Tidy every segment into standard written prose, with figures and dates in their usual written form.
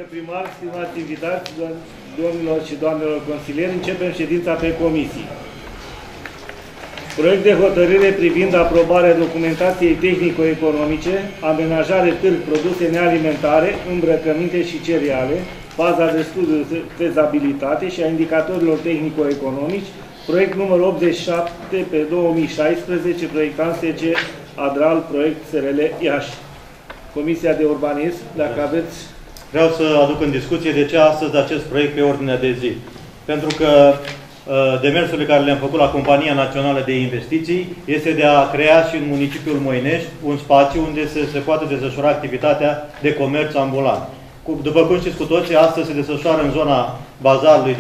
Domnule primar, stimați invitați, domnilor și doamnelor consilieri, începem ședința pe comisii. Proiect de hotărâre privind aprobarea documentației tehnico-economice, amenajare târg, produse nealimentare, îmbrăcăminte și cereale, faza de studiu de fezabilitate și a indicatorilor tehnico-economici, proiect numărul 87 pe 2016, proiectant SG Adral, proiect SRL Iași. Comisia de Urbanism, dacă aveți... Vreau să aduc în discuție de ce astăzi acest proiect pe ordinea de zi. Pentru că demersurile care le-am făcut la Compania Națională de Investiții este de a crea și în municipiul Moinești un spațiu unde se poate desfășura activitatea de comerț ambulant. După cum știți cu toții, astăzi se desfășoară în zona bazarului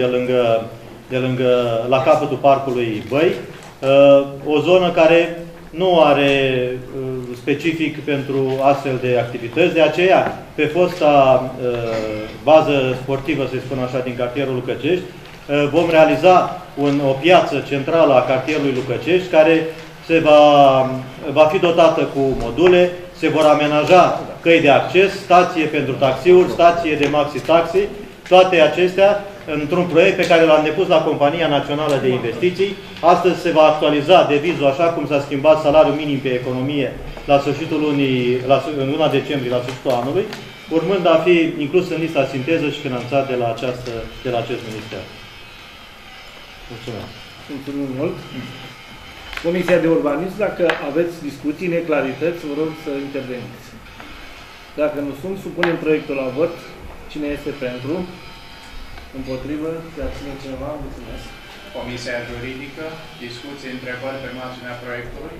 la capătul parcului Băi, o zonă care nu are specific pentru astfel de activități, de aceea, pe fosta bază sportivă, să spun așa, din cartierul Lucăcești, vom realiza o piață centrală a cartierului Lucăcești, care va fi dotată cu module, se vor amenaja căi de acces, stație pentru taxiuri, stație de maxi-taxi, toate acestea într-un proiect pe care l-am depus la Compania Națională de Investiții. Astăzi se va actualiza devizul, așa cum s-a schimbat salariul minim pe economie la sfârșitul în luna decembrie, la sfârșitul anului, urmând a fi inclus în lista sinteză și finanțat de la acest minister. Mulțumesc. Mulțumim mult. Comisia de Urbanism, dacă aveți discuții, neclarități, vă rog să interveniți. Dacă nu sunt, supunem proiectul la vot. Cine este pentru? Împotrivă? Se abține cineva? Mulțumesc. Comisia Juridică, discuții, întrebări pe marginea proiectului.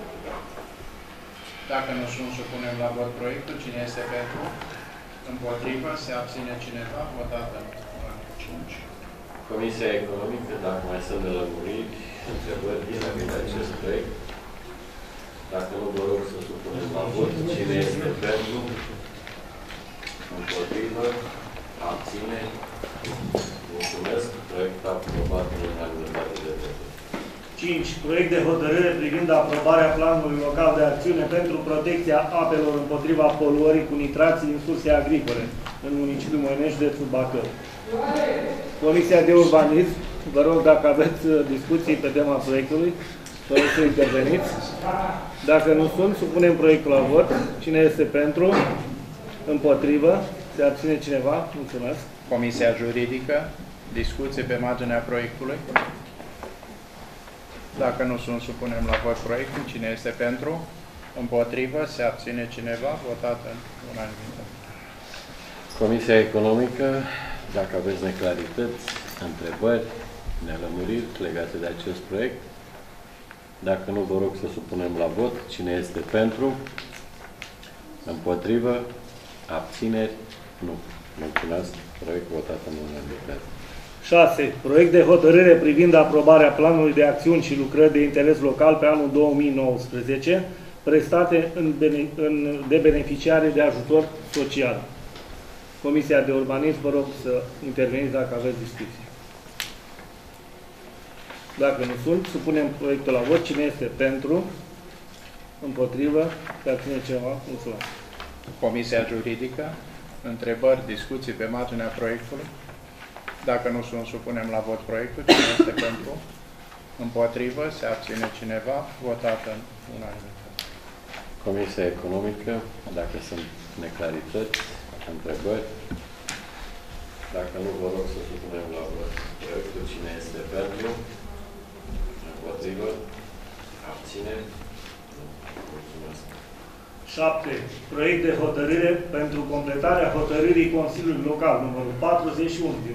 Dacă nu sunt, supunem la vot proiectul. Cine este pentru? Împotrivă? Se abține cineva? Votată. 5. Comisia Economică, dacă mai sunt de lămuriri, întrebări vis-a-vis de acest proiect. Dacă nu, vă rog să supunem la vot. Cine este pentru? Împotrivă? Abține? Mulțumesc. Proiect aprobat în unanimitate de voturi. 5. Proiect de hotărâre privind aprobarea planului local de acțiune pentru protecția apelor împotriva poluării cu nitrații din surse agricole în municipiul Moinești, județul Bacău. Comisia de Urbanism, vă rog, dacă aveți discuții pe tema proiectului, vă rog să interveniți. Dacă nu sunt, supunem proiectul la vot. Cine este pentru? Împotrivă? Se abține cineva? Mulțumesc. Comisia Juridică, discuții pe marginea proiectului. Dacă nu sunt, supunem la vot proiectul. Cine este pentru? Împotrivă? Se abține cineva? Votată în unanimitate. Comisia Economică, dacă aveți neclarități, întrebări, nelămuriri legate de acest proiect. Dacă nu, vă rog să supunem la vot. Cine este pentru? Împotrivă? Abțineri? Nu. Mulțumesc. Proiect votat în unanimitate. 6. Proiect de hotărâre privind aprobarea planului de acțiuni și lucrări de interes local pe anul 2019, prestate de beneficiare de ajutor social. Comisia de Urbanism, vă rog să interveniți dacă aveți discuții. Dacă nu sunt, supunem proiectul la vot. Cine este pentru? Împotrivă? Se abține ceva? Mulțumesc. Comisia Juridică, întrebări, discuții pe marginea proiectului. Dacă nu sunt, supunem la vot proiectul. Cine este pentru? Împotrivă? Se abține cineva? Votată în unanimitate. Comisia Economică, dacă sunt neclarități, întrebări. Dacă nu, vă rog să supunem la vot proiectul. Cine este pentru? Împotrivă? Abține? Mulțumesc. 7. Proiect de hotărâre pentru completarea hotărârii Consiliului Local numărul 41 din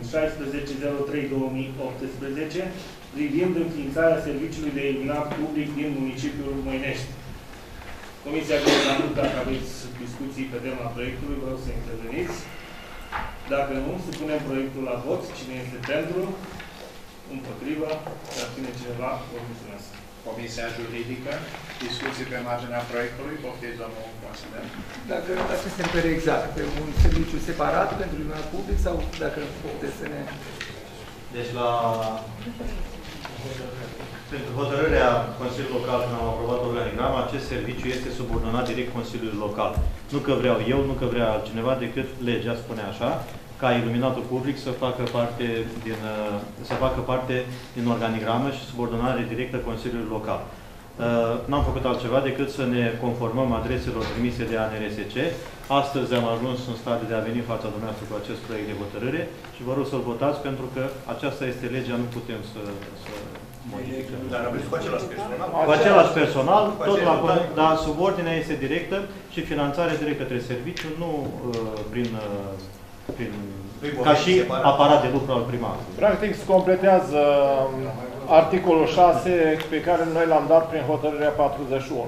16.03.2018 privind înființarea serviciului de iluminat public din municipiul Moinești. Comisia de Urbanism, dacă aveți discuții pe tema proiectului, vă rog să interveniți. Dacă nu, supunem proiectul la vot. Cine este pentru? Împotrivă? Se abține cineva? Vă mulțumesc. Comisia Juridică, discuții pe marginea proiectului. Poftiți, domnul consilier. Dacă se întâmplă exact, pe un serviciu separat pentru iluminat public sau dacă puteți să ne... Deci la Pentru hotărârea Consiliului Local, când am aprobat organigrama, acest serviciu este subordonat direct Consiliului Local. Nu că vreau eu, nu că vrea altcineva, decât legea spune așa, ca iluminatul public să facă parte din organigramă și subordonare directă Consiliului Local. N-am făcut altceva decât să ne conformăm adreselor trimise de ANRSC. Astăzi am ajuns în stare de a veni în fața dumneavoastră cu acest proiect de hotărâre și vă rog să-l votați pentru că aceasta este legea, nu putem să modificăm. Dar aveți cu același personal? Cu același personal, dar subordinea este directă și finanțarea directă către serviciu, nu ca și aparat de lucru al primarului. Practic se completează articolul 6 pe care noi l-am dat prin hotărârea 41.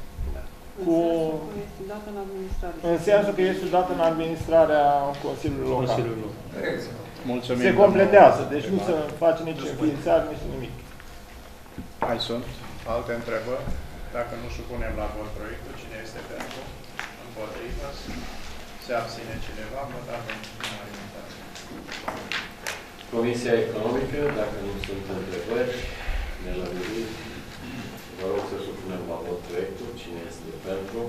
Înseamnă că este dat în administrarea Consiliului Local. Mulțumim. Se completează, deci nu se face nici înființare, nici nimic. Mai sunt alte întrebări? Dacă nu supunem la vot proiectul, cine este pentru? Împotrivă? Se abține cineva? Votat în unanimitate. Comisia Economică, dacă nu sunt întrebări, nelămuriri, vă rog să supunem la vot proiectul. Cine este pentru?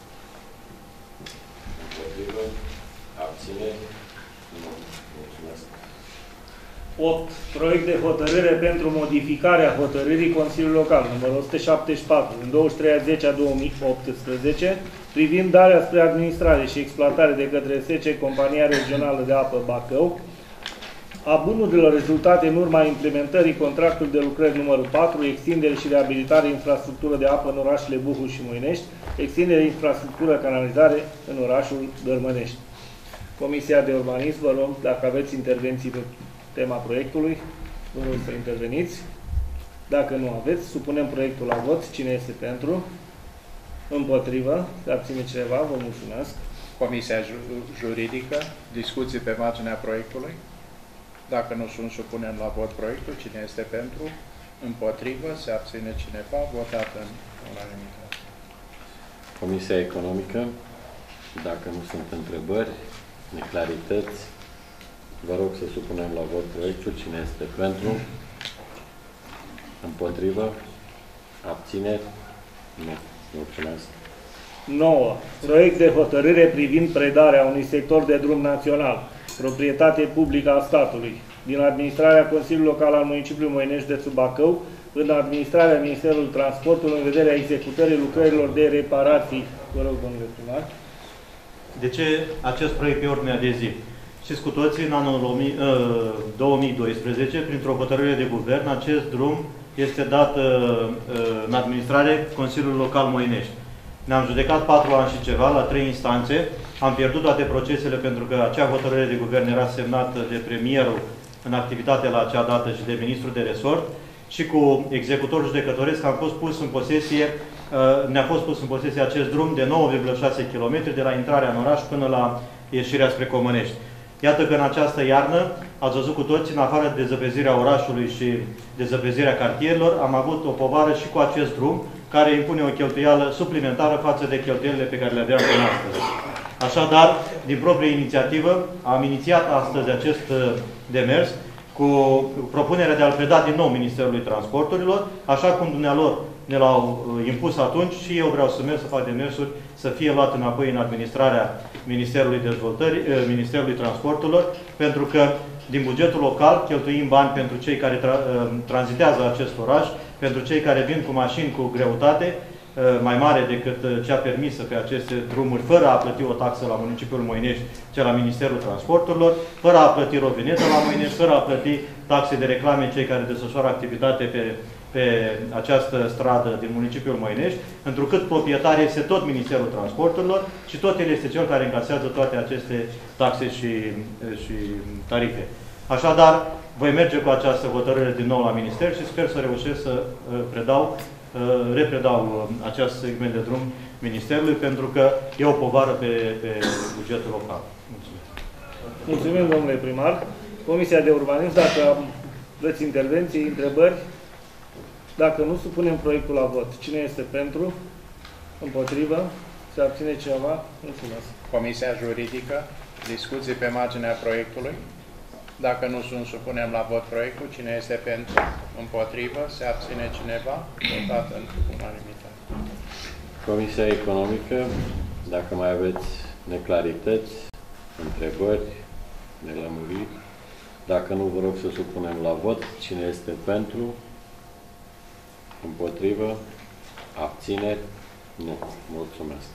Împotrivă? Abține? Nu. Mulțumesc. 8. Proiect de hotărâre pentru modificarea hotărârii Consiliului Local, numărul 174, din 23/2018, privind darea spre administrare și exploatare de către SC Compania Regională de Apă Bacău a bunurilor rezultate în urma implementării contractului de lucrări numărul 4, extindere și reabilitare infrastructură de apă în orașele Buhu și Moinești, extindere infrastructură canalizare în orașul Dărmănești. Comisia de Urbanism, vă rog, dacă aveți intervenții pe tema proiectului, vă rog să interveniți. Dacă nu aveți, supunem proiectul la vot. Cine este pentru? Împotrivă? Se abține cineva? Vă mulțumesc. Comisia Juridică, discuții pe marginea proiectului. Dacă nu sunt, supunem la vot proiectul. Cine este pentru? Împotrivă? Se abține cineva? Votat în unanimitate. Comisia Economică, dacă nu sunt întrebări, neclarități, vă rog să supunem la vot proiectul. Cine este pentru? Împotrivă? Abțineri? Nu. Mulțumesc. 9. Proiect de hotărâre privind predarea unui sector de drum național, proprietate publică a statului, din administrarea Consiliului Local al Municipiului Moinești de Bacău, în administrarea Ministerului Transportului, în vederea executării lucrărilor de reparații. Vă rog, domnule primar. De ce acest proiect pe ordinea de zi? Știți cu toții, în anul 2012, printr-o hotărâre de guvern, acest drum este dat în administrare Consiliului Local Moinești. Ne-am judecat 4 ani și ceva, la 3 instanțe. Am pierdut toate procesele pentru că acea hotărâre de guvern era semnată de premierul în activitate la acea dată și de ministrul de resort. Și cu executorul judecătoresc am fost pus în posesie, ne-a fost pus în posesie acest drum de 9,6 km de la intrarea în oraș până la ieșirea spre Comănești. Iată că în această iarnă, ați văzut cu toți, în afară de dezăpezirea orașului și dezăpezirea cartierilor, am avut o povară și cu acest drum, care impune o cheltuială suplimentară față de cheltuielile pe care le aveam până astăzi. Așadar, din proprie inițiativă, am inițiat astăzi acest demers cu propunerea de a-l preda din nou Ministerului Transporturilor, așa cum dumnealor ne l-au impus atunci și eu vreau să merg să fac demersuri să fie luat înapoi în administrarea Ministerului Dezvoltării, Ministerului Transporturilor, pentru că din bugetul local cheltuim bani pentru cei care tranzitează acest oraș, pentru cei care vin cu mașini cu greutate mai mare decât cea permisă pe aceste drumuri, fără a plăti o taxă la municipiul Moinești, cea la Ministerul Transporturilor, fără a plăti rovinetă la Moinești, fără a plăti taxe de reclame cei care desfășoară activitate pe această stradă din municipiul Moinești, întrucât proprietar este tot Ministerul Transporturilor și tot el este cel care încasează toate aceste taxe și tarife. Așadar, voi merge cu această hotărâre din nou la Minister și sper să reușesc să repredau acest segment de drum Ministerului, pentru că e o povară pe bugetul local. Mulțumesc. Mulțumim, domnule primar. Comisia de Urbanism, dacă aveți intervenții, întrebări, dacă nu, supunem proiectul la vot. Cine este pentru? Împotrivă? Se abține cineva? Mulțumesc. Comisia Juridică, discuții pe marginea proiectului. Dacă nu sunt, supunem la vot proiectul. Cine este pentru? Împotrivă? Se abține cineva? Votat în unanimitate. Comisia Economică, dacă mai aveți neclarități, întrebări, nelămuriri, dacă nu, vă rog să supunem la vot. Cine este pentru? Împotrivă? Abțineri? Nu. Mulțumesc.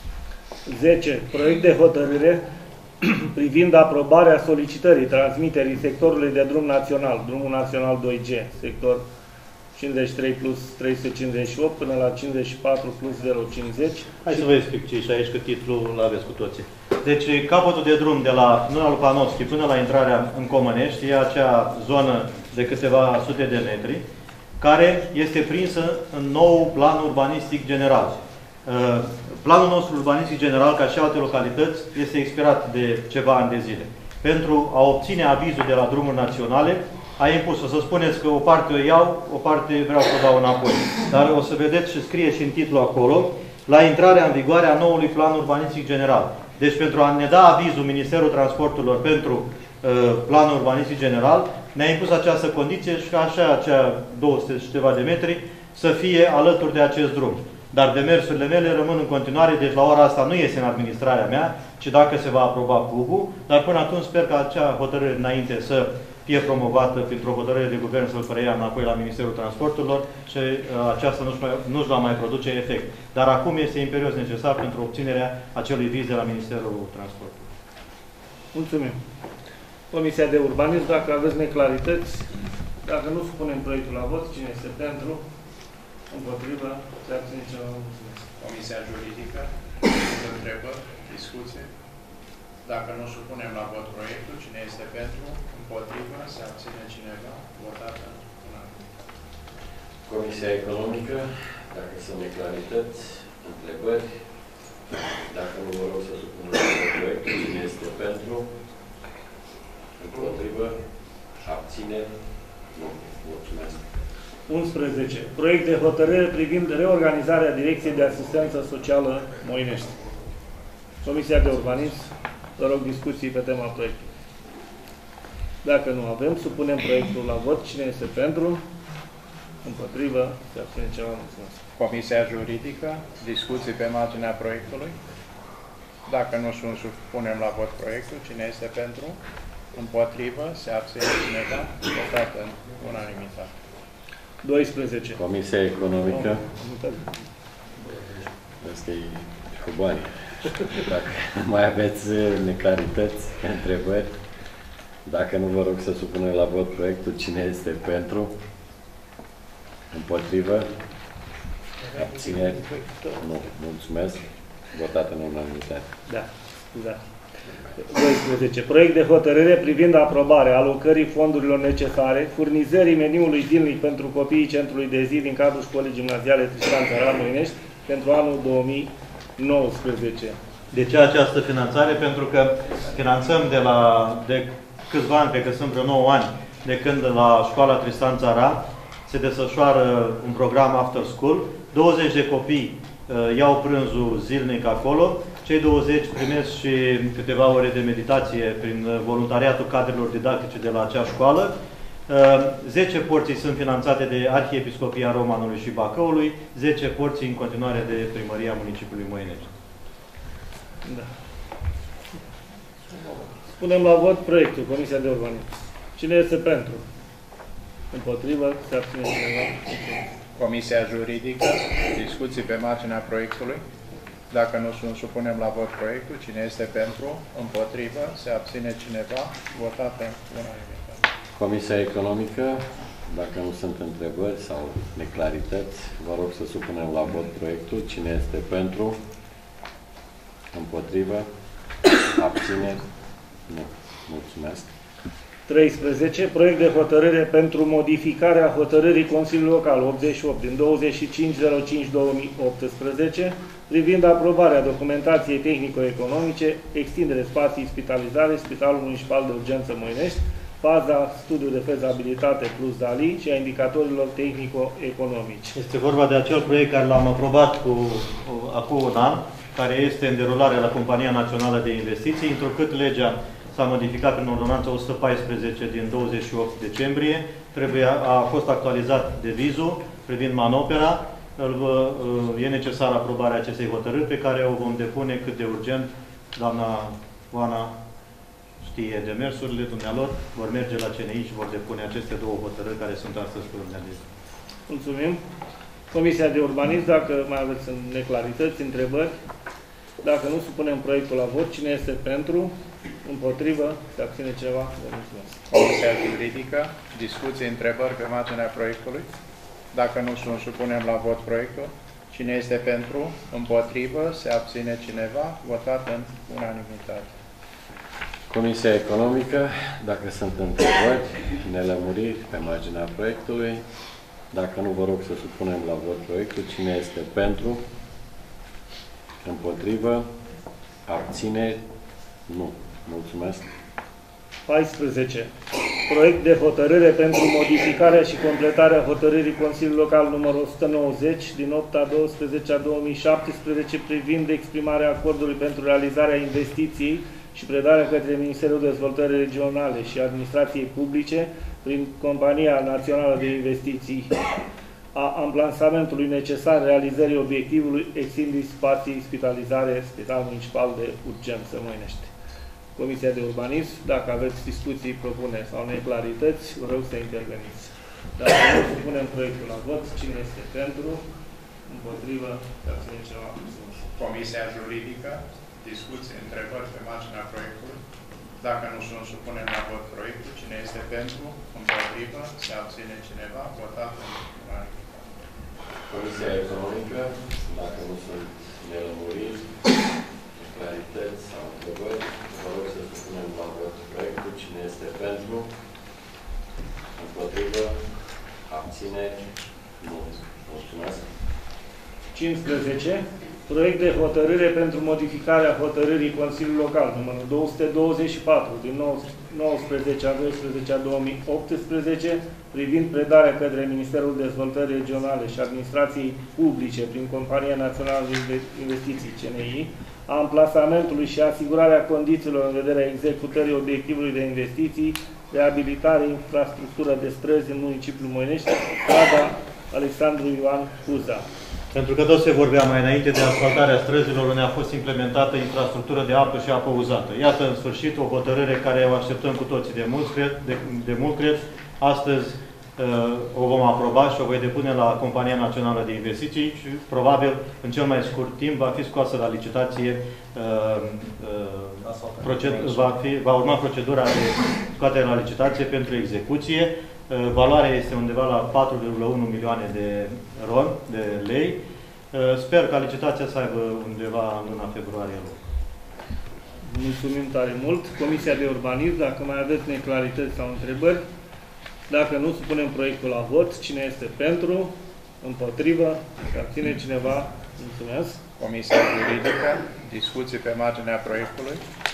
10. Proiect de hotărâre privind aprobarea solicitării transmiterii sectorului de drum național, drumul național 2G, sector 53 plus 358 până la 54 plus 050. Hai să vă explic și aici, că titlul îl aveți cu toții. Deci, capătul de drum de la Nuna Lupanovski până la intrarea în Comănești e acea zonă de câteva sute de metri, care este prinsă în nou plan urbanistic general. Planul nostru urbanistic general, ca și alte localități, este expirat de ceva ani de zile. Pentru a obține avizul de la drumuri naționale, a impus, o să spuneți că o parte o iau, o parte vreau să o dau înapoi. Dar o să vedeți și scrie și în titlu acolo, la intrarea în vigoare a noului plan urbanistic general. Deci pentru a ne da avizul Ministerul Transporturilor pentru planul urbanistic general, ne-a impus această condiție și ca așa acea 200 și ceva de metri să fie alături de acest drum. Dar demersurile mele rămân în continuare, deci la ora asta nu este în administrarea mea, ci dacă se va aproba PUB-ul, dar până atunci sper că acea hotărâre înainte să fie promovată printr-o hotărâre de guvern să-l preia înapoi la Ministerul Transporturilor și aceasta nu-și va mai produce efect. Dar acum este imperios necesar pentru obținerea acelui viz de la Ministerul Transporturilor. Mulțumim. Comisia de Urbanism, dacă aveți neclarități, dacă nu supunem proiectul la vot, cine este pentru? Împotrivă? Se abține ceva? Mulțumesc. Comisia Juridică, întrebări, discuție. Dacă nu supunem la vot proiectul, cine este pentru? Împotrivă? Se abține cineva? Votat în unanimitate. Comisia Economică, dacă sunt neclarități, întrebări, dacă nu, vă rog să supunem la vot proiectul. Cine este pentru? Împotrivă? Abțineri? Nu. Mulțumesc. 11. Proiect de hotărâre privind reorganizarea Direcției de Asistență Socială Moinești. Comisia de Urbanism, vă rog discuții pe tema proiectului. Dacă nu avem, supunem proiectul la vot. Cine este pentru? Împotrivă? Se abține ceva? Mulțumesc. Comisia Juridică, discuții pe marginea proiectului. Dacă nu sunt, supunem la vot proiectul. Cine este pentru? Împotrivă? Se abține cineva? Votat în unanimitate. 12. Comisia Economică. Asta e cu bani. Dacă mai aveți neclarități, întrebări, dacă nu, vă rog să supunem la vot proiectul. Cine este pentru? Împotrivă? Abțineri? Nu. Mulțumesc. Votat în unanimitate. Da. Scuzați. 12. Proiect de hotărâre privind aprobarea alocării fondurilor necesare furnizării meniului zilnic pentru copiii centrului de zi din cadrul școlii gimnaziale Tristan Țaran Moinești pentru anul 2019. De ce această finanțare? Pentru că finanțăm de câțiva ani, cred că sunt vreo 9 ani, de când la școala Tristan Țaran se desfășoară un program after school. 20 de copii iau prânzul zilnic acolo, cei 20 primesc și câteva ore de meditație prin voluntariatul cadrelor didactice de la acea școală. 10 porții sunt finanțate de Arhiepiscopia Romanului și Bacăului, 10 porții în continuare de Primăria Municipiului Moinești. Da. Punem la vot proiectul, Comisia de Urbanism. Cine este pentru? Împotrivă? Se abține cineva? Comisia Juridică, discuții pe marginea proiectului. Dacă nu sunt, supunem la vot proiectul. Cine este pentru? Împotrivă? Se abține cineva? Votat în unanimitate. Comisia Economică, dacă nu sunt întrebări sau neclarități, vă rog să supunem la vot proiectul. Cine este pentru? Împotrivă? Abține? Nu. Mulțumesc. 13. Proiect de hotărâre pentru modificarea hotărârii Consiliului Local 88 din 25.05.2018 privind aprobarea documentației tehnico-economice, extindere spații spitalizare, Spitalul Municipal de Urgență Moinești, faza studiu de fezabilitate plus DALI și a indicatorilor tehnico-economici. Este vorba de acel proiect care l-am aprobat acum un an, care este în derulare la Compania Națională de Investiții, întrucât legea s-a modificat prin ordonanța 114 din 28 decembrie. A fost actualizat devizul privind manopera. E necesară aprobarea acestei hotărâri pe care o vom depune cât de urgent. Doamna Oana știe demersurile dumnealor, vor merge la CNI și vor depune aceste două hotărâri care sunt astăzi pe ordinea de zi. Mulțumim. Comisia de Urbanism, dacă mai aveți neclarități, întrebări, dacă nu supunem proiectul la vot, cine este pentru, împotrivă, se abține ceva? Vă mulțumesc. Comisia Juridică, discuții, întrebări pe marginea proiectului. Dacă nu supunem la vot proiectul, cine este pentru, împotrivă, se abține cineva, votat în unanimitate. Comisia Economică, dacă sunt întrebări, nelămuriri pe marginea proiectului, dacă nu, vă rog să supunem la vot proiectul. Cine este pentru? Împotrivă? Abțineri? Nu. Mulțumesc. 14. Proiect de hotărâre pentru modificarea și completarea hotărârii Consiliului Local numărul 190 din 8/12/2017 privind exprimarea acordului pentru realizarea investiției și predarea către Ministerul Dezvoltării Regionale și Administrației Publice prin Compania Națională de Investiții a amplasamentului necesar realizării obiectivului extindii spații spitalizare Spital Municipal de Urgență Moinești. Comisia de Urbanism, dacă aveți discuții, propuneri sau neclarități, vă rog să interveniți. Dacă nu supunem proiectul la vot, cine este pentru, împotrivă, să abține ceva. Comisia Juridică, discuții, întrebări pe marginea proiectului. Dacă nu supunem la vot proiectul, cine este pentru, împotrivă, se abține cineva, votat în unanimitate. Comisia Economică, dacă nu sunt nelămuriri, clarități sau întrebări, vă rog să supunem la vot proiectul. Cine este pentru, împotrivă, abțineri, nu. Mulțumesc. 15. Proiect de hotărâre pentru modificarea hotărârii Consiliului Local numărul 224 din 19/12/2018 privind predarea către Ministerul Dezvoltării Regionale și Administrației Publice prin Compania Națională de Investiții CNI a amplasamentului și asigurarea condițiilor în vederea executării obiectivului de investiții, reabilitare, infrastructură de străzi în municipiul Moinești, strada Alexandru Ioan Cuza. Pentru că tot se vorbea mai înainte de asfaltarea străzilor unde a fost implementată infrastructură de apă și apă uzată. Iată, în sfârșit, o hotărâre care o așteptăm cu toții de mult, cred. Astăzi o vom aproba și o voi depune la Compania Națională de Investiții și probabil în cel mai scurt timp va fi scoasă la licitație, va urma procedura de scoatere la licitație pentru execuție. Valoarea este undeva la 4,1 milioane de lei. Sper ca licitația să aibă undeva în luna februarie. Mulțumim tare mult. Comisia de Urbanism, dacă mai aveți neclarități sau întrebări, dacă nu, supunem proiectul la vot. Cine este pentru? Împotrivă? Se abține cineva? Mulțumesc. Comisia Juridică, discuții pe marginea proiectului.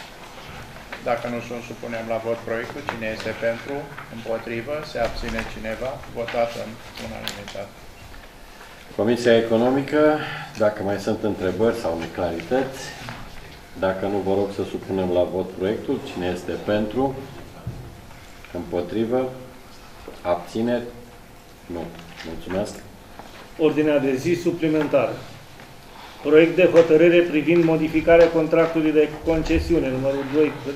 Dacă nu supunem la vot proiectul, cine este pentru, împotrivă, se abține cineva, votat în unanimitate. Comisia Economică, dacă mai sunt întrebări sau neclarități, dacă nu, vă rog să supunem la vot proiectul. Cine este pentru, împotrivă, abțineri, nu. Mulțumesc. Ordinea de zi suplimentară. Proiect de hotărâre privind modificarea contractului de concesiune numărul 2 pe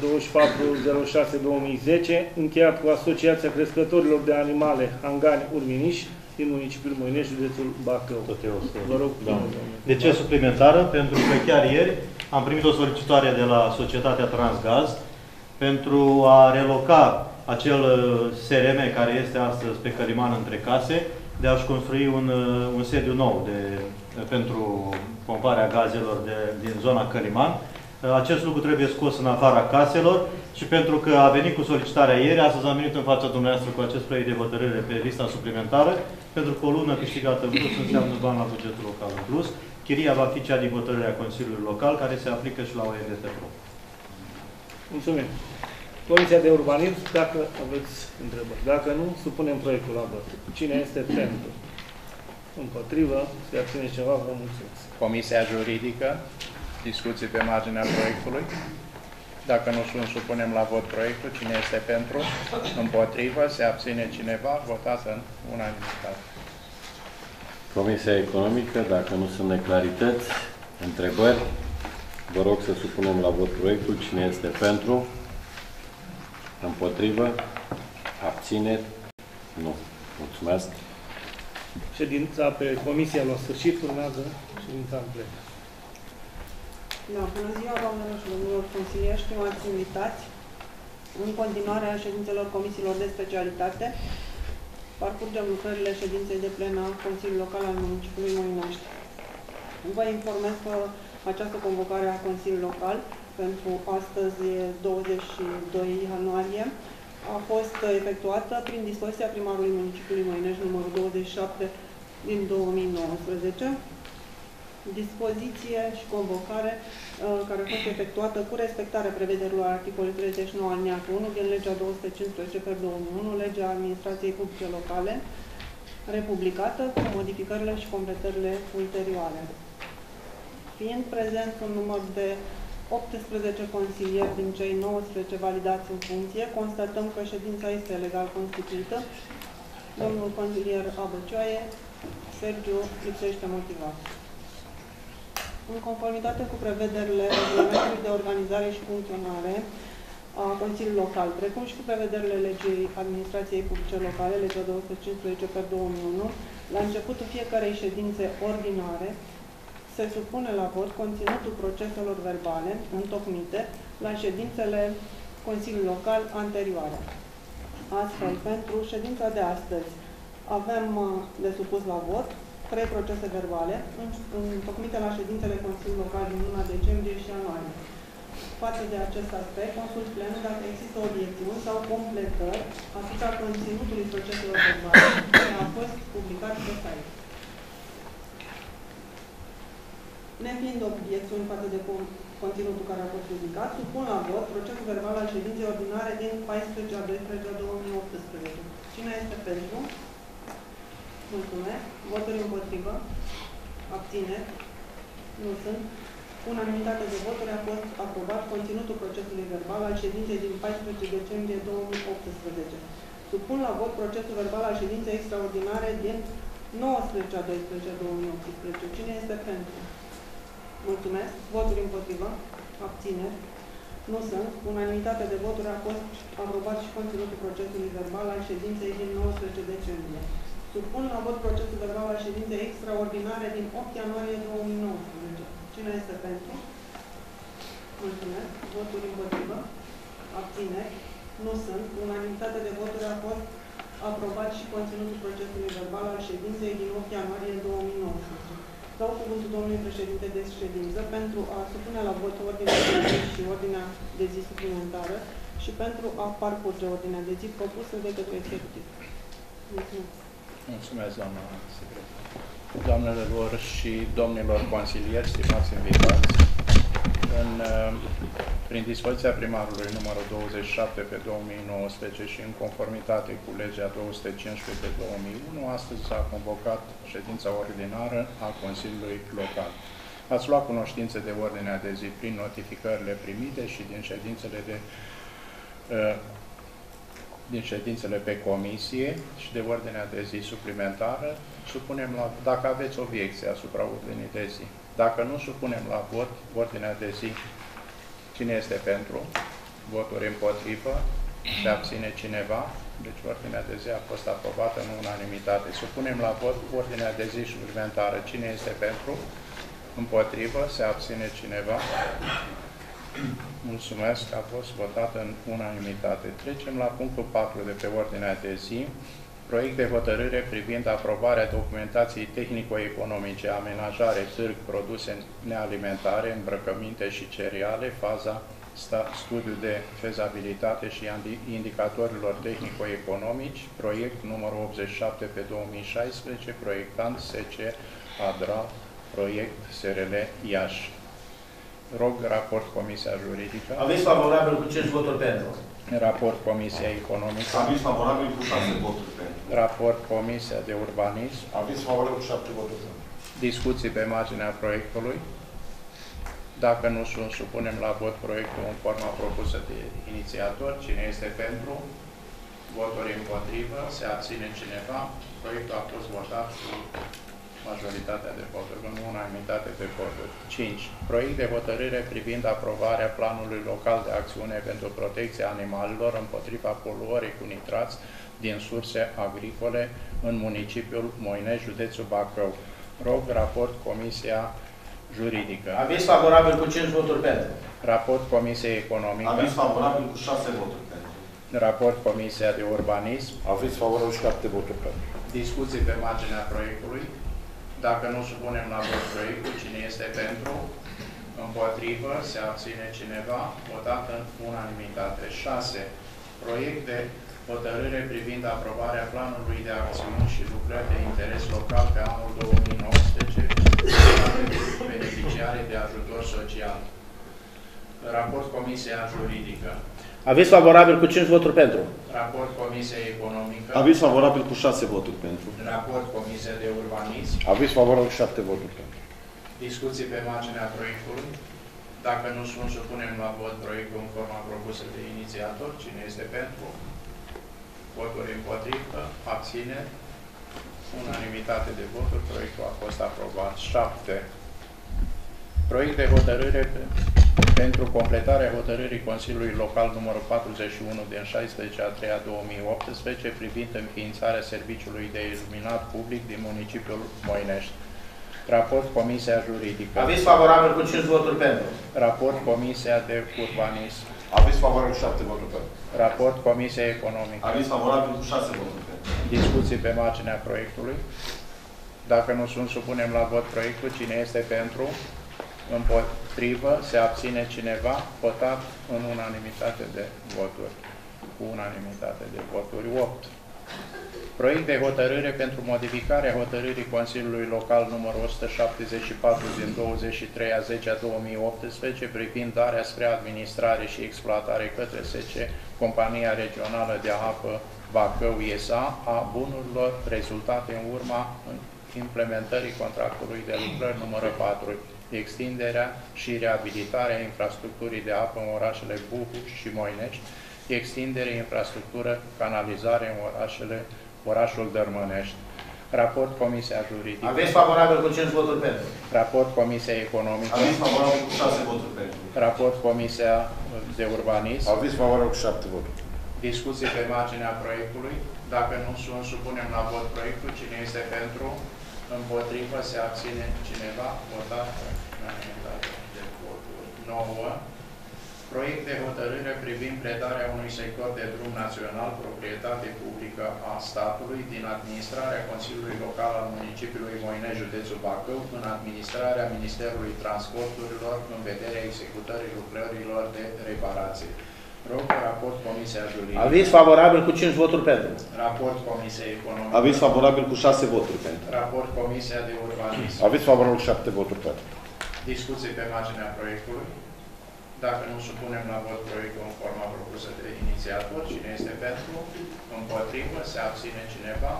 24/06/2010 încheiat cu Asociația Crescătorilor de Animale Hangani Urminiș din municipiul Moinești, județul Bacău. Vă rog. Da. De ce suplimentară? Pentru că chiar ieri am primit o solicitare de la Societatea Transgaz pentru a reloca acel SRM care este astăzi pe Căliman între case, de a-și construi un sediu nou pentru pomparea gazelor din zona Căliman. Acest lucru trebuie scos în afara caselor și pentru că a venit cu solicitarea ieri, astăzi am venit în fața dumneavoastră cu acest proiect de hotărâre pe lista suplimentară, pentru că o lună câștigată în plus înseamnă bani la bugetul local în plus. Chiria va fi cea din hotărârea Consiliului Local, care se aplică și la OMDT Pro. Mulțumim. Comisia de Urbanism, dacă aveți întrebări. Dacă nu, supunem proiectul la vot. Cine este pentru? Împotrivă? Se abține ceva? Vă mulțumesc. Comisia Juridică, discuții pe marginea proiectului. Dacă nu supunem la vot proiectul, cine este pentru? Împotrivă? Se abține cineva? Votat în unanimitate. Comisia Economică, dacă nu sunt neclarități, întrebări, vă rog să supunem la vot proiectul. Cine este pentru? Împotrivă? Abțineri? Nu. Mulțumesc. Ședința pe comisia la sfârșit, urmează ședința în plen. Da, bună ziua, doamnelor și domnilor consilieri, stimați invitați. În continuare a ședințelor comisiilor de specialitate, parcurgem lucrările ședinței de plen a Consiliului Local al Municipiului Moinești. Vă informez că această convocare a Consiliului Local pentru astăzi, 22 ianuarie, a fost efectuată prin dispoziția primarului Municipiului Moinești numărul 27 din 2019, dispoziție și convocare care a fost efectuată cu respectarea prevederilor articolului 39 alineatul 1 din legea 215 pe 2001, legea administrației publice locale, republicată, cu modificările și completările ulterioare. Fiind prezent un număr de 18 consilieri din cei 19 validați în funcție, constatăm că ședința este legal constituită. Domnul consilier Abăcioaie, Sergiu, lipsește motivat. În conformitate cu prevederile regulamentului de organizare și funcționare a Consiliului Local, precum și cu prevederile legii administrației publice locale, legea 215 pe 2001, la începutul fiecarei ședințe ordinare, se supune la vot conținutul proceselor verbale întocmite la ședințele Consiliului Local anterioare. Astfel, pentru ședința de astăzi avem de supus la vot 3 procese verbale întocmite la ședințele Consiliului Local din luna decembrie și ianuarie. Față de acest aspect, consult plenul dacă există obiecțiuni sau completări asupra conținutului proceselor verbale care a fost publicat pe site. Nefiind obiecțiuni față de conținutul care a fost publicat, supun la vot procesul verbal al ședinței ordinare din 14 a 12 a 2018. Cine este pentru? Mulțumesc. Voturi împotrivă? Abțineri? Nu sunt. Unanimitate de voturi a fost aprobat conținutul procesului verbal al ședinței din 14 decembrie 2018. Supun la vot procesul verbal al ședinței extraordinare din 19 a 12 a 2018. Cine este pentru? Mulțumesc. Voturi împotrivă? Abțineri? Nu sunt. Unanimitate de voturi a fost aprobat și conținutul procesului verbal al ședinței din 19 decembrie. Supun la vot procesul verbal al ședinței extraordinare din 8 ianuarie 2019. Cine este pentru? Mulțumesc. Voturi împotrivă? Abțineri? Nu sunt. Unanimitate de voturi a fost aprobat și conținutul procesului verbal al ședinței din 8 ianuarie 2019. Dau cuvântul domnului președinte de ședință pentru a supune la vot ordinea de zi și ordinea de zi suplimentară și pentru a parcurge ordinea de zi propusă de către executiv. Mulțumesc. Mulțumesc, doamna secretar. Doamnelor și domnilor consilieri, stimați invitați, prin dispoziția primarului numărul 27 pe 2019 și în conformitate cu legea 215 pe 2001, astăzi s-a convocat ședința ordinară a Consiliului Local. Ați luat cunoștință de ordinea de zi prin notificările primite și din ședințele pe comisie și de ordinea de zi suplimentară. Supunem la, dacă aveți obiecție asupra ordinii de zi. Dacă nu, supunem la vot ordinea de zi. Cine este pentru? Voturi împotrivă? Se abține cineva? Deci ordinea de zi a fost aprobată în unanimitate. Supunem la vot ordinea de zi suplimentară. Cine este pentru? Împotrivă? Se abține cineva? Mulțumesc, a fost votată în unanimitate. Trecem la punctul 4 de pe ordinea de zi. Proiect de hotărâre privind aprobarea documentației tehnico-economice, amenajare, târg, produse nealimentare, îmbrăcăminte și cereale, faza studiu de fezabilitate și indicatorilor tehnico-economici, proiect numărul 87 pe 2016, proiectant SC Adra, proiect SRL Iași. Rog, raport Comisia Juridică. Aviz favorabil cu 5 voturi pentru. Raport Comisia Economică. Aviz favorabil cu 6 voturi pentru. Raport Comisia de Urbanism. Aviz favorabil cu 7 voturi pentru. Discuții pe marginea proiectului. Dacă nu sunt, supunem la vot proiectul în forma propusă de inițiator. Cine este pentru? Voturi împotrivă? Se abține cineva? Proiectul a fost votat cu majoritatea de voturi, în unanimitate de voturi. 5. Proiect de hotărâre privind aprobarea planului local de acțiune pentru protecția animalelor împotriva poluării cu nitrați din surse agricole în municipiul Moinești, județul Bacău. Rog raport Comisia Juridică. Aviz favorabil cu 5 voturi pentru. Raport Comisiei Economică. Aviz favorabil cu 6 voturi pentru. Raport Comisia de Urbanism. Aviz favorabil 7 voturi pentru. Discuții pe marginea proiectului. Dacă nu supunem la vot proiectul, cine este pentru? Împotrivă? Se abține cineva? Votat în unanimitate. 6. Proiect de hotărâre privind aprobarea planului de acțiuni și lucrări de interes local pe anul 2019 beneficiare de ajutor social. Raport Comisia Juridică. Aviz favorabil cu 5 voturi pentru. Raport Comisia Economică. Aviz favorabil cu 6 voturi pentru. Raport Comisia de Urbanism. Aviz favorabil 7 voturi pentru. Discuții pe marginea proiectului. Dacă nu sunt, supunem la vot proiectul în forma propusă de inițiator. Cine este pentru? Voturi împotrivă. Abține. Unanimitate de voturi. Proiectul a fost aprobat. 7. Proiect de hotărâre pentru completarea hotărârii Consiliului Local numărul 41 din 16/3/2018 privind înființarea serviciului de iluminat public din municipiul Moinești. Raport Comisia Juridică. Aviz favorabil cu 5 voturi pentru. Raport Comisia de Urbanism. Aviz favorabil 7 voturi pentru. Raport Comisia Economică. Aviz favorabil cu 6 voturi pentru. Discuții pe marginea proiectului. Dacă nu sunt, supunem la vot proiectul. Cine este pentru? Împotrivă? Se abține cineva? Votat în unanimitate de voturi. Cu unanimitate de voturi. 8. Proiect de hotărâre pentru modificarea hotărârii Consiliului Local numărul 174 din 23/10/2018 privind darea spre administrare și exploatare către SC Compania Regională de Apă Bacău S.A. a bunurilor rezultate în urma implementării contractului de lucrări numărul 4, extinderea și reabilitarea infrastructurii de apă în orașele Buhuș și Moinești, extindere infrastructură, canalizare în orașul Dărmănești. Raport Comisia Juridică. Aviz favorabil cu 5 voturi pentru. Raport Comisia Economică. Aviz favorabil cu 6 voturi pentru. Raport Comisia de Urbanism. Aviz favorabil cu 7 voturi. Discuții pe marginea proiectului. Dacă nu sunt, supunem la vot proiectul. Cine este pentru? Împotrivă? Se abține cineva? Votat de voturi. 9. Proiect de hotărâre privind predarea unui sector de drum național, proprietate publică a statului, din administrarea Consiliului Local al municipiului Moinești, județul Bacău, în administrarea Ministerului Transporturilor, în vederea executării lucrărilor de reparație. Rog raport Comisia Juridică. Aviz favorabil cu 5 voturi pentru. Raport Comisia Economică. Aviz favorabil cu 6 voturi pentru. Raport Comisia de Urbanism. Aviz favorabil cu 7 voturi pentru. Discuții pe marginea proiectului. Dacă nu supunem la vot proiectul în forma propusă de inițiator, cine este pentru? Împotrivă? Se abține cineva?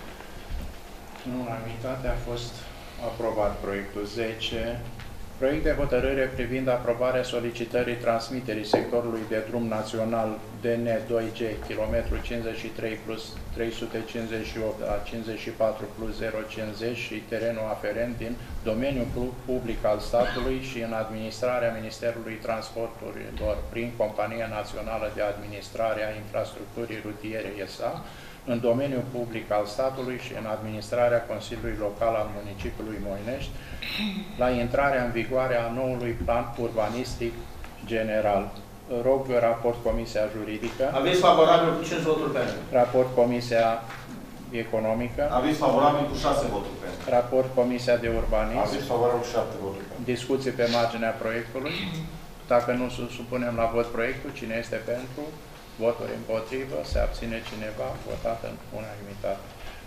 În unanimitate a fost aprobat proiectul. 10. Proiect de hotărâre privind aprobarea solicitării transmiterii sectorului de drum național DN2G, km 53 plus 358 la 54 plus 050 și terenul aferent din domeniul public al statului și în administrarea Ministerului Transporturilor prin Compania Națională de Administrare a Infrastructurii Rutiere S.A., în domeniul public al statului și în administrarea Consiliului Local al municipiului Moinești, la intrarea în vigoare a noului plan urbanistic general. Rog raport Comisia Juridică. Aviz favorabil cu 5 voturi pentru. Raport Comisia Economică. Aviz favorabil cu 6 voturi pentru. Raport Comisia de Urbanism. Aviz favorabil cu 7 voturi pentru. Discuții pe marginea proiectului. Dacă nu supunem la vot proiectul, cine este pentru? Voturi împotrivă, se abține cineva, votat în unanimitate.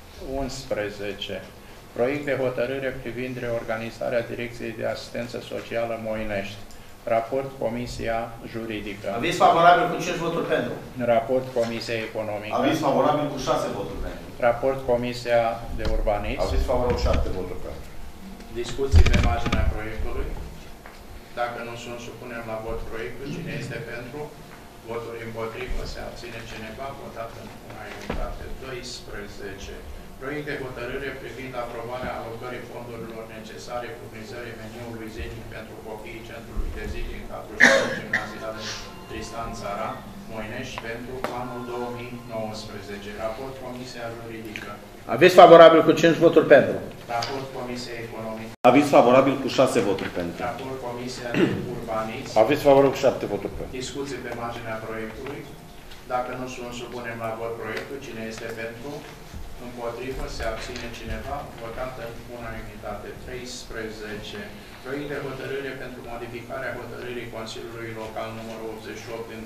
11. Proiect de hotărâre privind reorganizarea Direcției de Asistență Socială Moinești. Raport Comisia Juridică. Aviz favorabil cu 5 voturi pentru. Raport Comisia Economică. Aviz favorabil cu 6 voturi pentru. Raport Comisia de Urbanism. Aviz favorabil cu 7 voturi pentru. Discuții pe marginea proiectului. Dacă nu sunt, supunem la vot proiectul. Cine este pentru? Voturi împotrivă. Se abține cineva? Votat în unanimitate. 12. Proiect de hotărâre privind aprobarea alocării fondurilor necesare furnizării meniului zilnic pentru copiii Centrului de Zi din cadrul școlii gimnaziale Tristan Țara, Moinești, pentru anul 2019. Raport Comisia Juridică. Aviz favorabil cu 5 voturi pentru. Raport Comisia Economică. Aviz favorabil cu 6 voturi pentru. Raport Comisia de Urbanism. Aviz favorabil cu 7 voturi pentru. Discuții pe marginea proiectului. Dacă nu sunt, supunem la vot proiectul. Cine este pentru? Împotrivă? Se abține cineva? Votat în unanimitate. 13. Proiect de hotărâre pentru modificarea hotărârii Consiliului Local numărul 88 din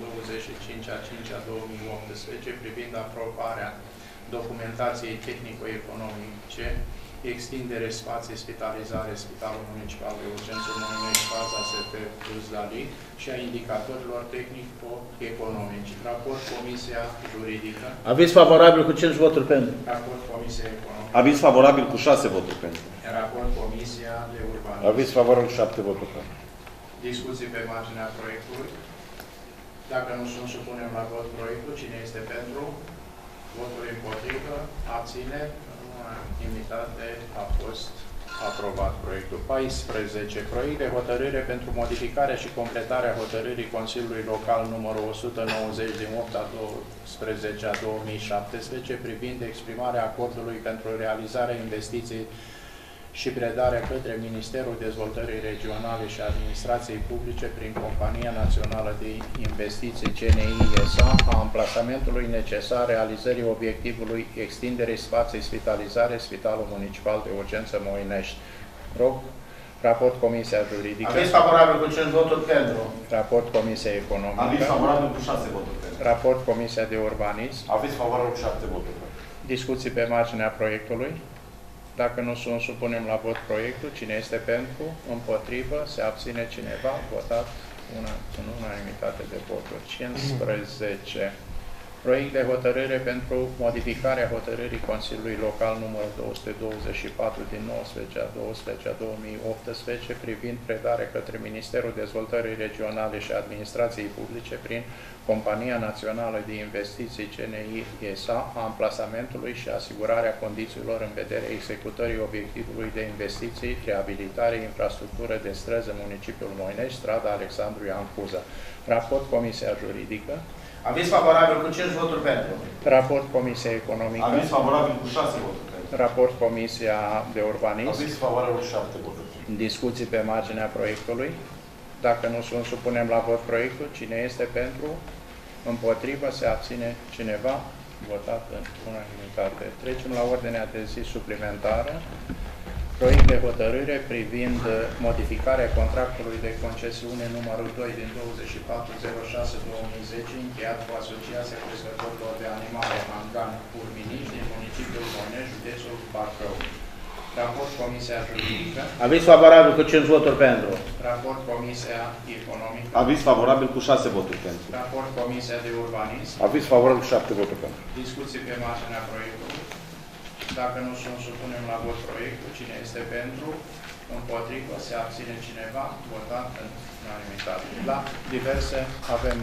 25/5/2018 privind aprobarea documentației tehnico-economice, extindere spații, spitalizare, Spitalul Municipal de Urgență Moinești, faza SP plus Dali și a indicatorilor tehnico-economici. Raport Comisia Juridică. Aviz favorabil cu 5 voturi pentru. Raport Comisia Economică. Aviz favorabil cu 6 voturi pentru. Raport Comisia de Urbanism. Aviz favorabil cu 7 voturi pentru. Discuții pe marginea proiectului. Dacă nu sunt, supunem la vot proiectul. Cine este pentru? Voturi împotrivă, abține, în unanimitate a fost aprobat proiectul. 14. Proiect de hotărâre pentru modificarea și completarea hotărârii Consiliului Local numărul 190 din 8/12/2017 privind exprimarea acordului pentru realizarea investiției și predarea către Ministerul Dezvoltării Regionale și Administrației Publice prin Compania Națională de Investiții CNI SA a amplasamentului necesar realizării obiectivului extinderii spației spitalizare Spitalul Municipal de Urgență Moinești. Rog, raport Comisia Juridică. Aviz favorabil cu 5 voturi pentru. Raport Comisia Economică. Aviz favorabil cu 6 voturi pentru. Raport Comisia de Urbanism. Aviz favorabil cu 7 voturi pentru. Discuții pe marginea proiectului. Dacă nu sunt, supunem la vot proiectul. Cine este pentru? Împotrivă? Se abține cineva? Votat în unanimitate de voturi. 15. Proiect de hotărâre pentru modificarea hotărârii Consiliului Local numărul 224 din 19/12/2018 privind predarea către Ministerul Dezvoltării Regionale și Administrației Publice prin Compania Națională de Investiții CNI SA a amplasamentului și asigurarea condițiilor în vederea executării obiectivului de investiții, reabilitare, infrastructură de străzi în municipiul Moinești, strada Alexandru Ioan Cuza. Raport Comisia Juridică. Aviz favorabil cu 5 voturi pentru. Raport Comisia Economică. Aviz favorabil cu 6 voturi pentru. Raport Comisia de Urbanism. Aviz favorabil cu 7 voturi pentru. Discuții pe marginea proiectului. Dacă nu sunt, supunem la vot proiectul. Cine este pentru? Împotrivă? Se abține cineva? Votat în unanimitate. Trecem la ordinea de zi suplimentară. Proiect de hotărâre privind modificarea contractului de concesiune numărul 2 din 24/06/2010 încheiat cu Asociația Crescătorilor de Animale Mangan Urminici din municipiul Moinești, județul Bacău. Raport Comisia Juridică. Aviz favorabil cu 5 voturi pentru. Raport Comisia Economică. Aviz favorabil cu 6 voturi pentru. Raport Comisia de Urbanism. Aviz favorabil cu 7 voturi pentru. Discuții pe marginea proiectului. Dacă nu sunt, supunem la vot proiectul. Cine este pentru? Împotrivă? Se abține cineva? Votat în unanimitate. La diverse avem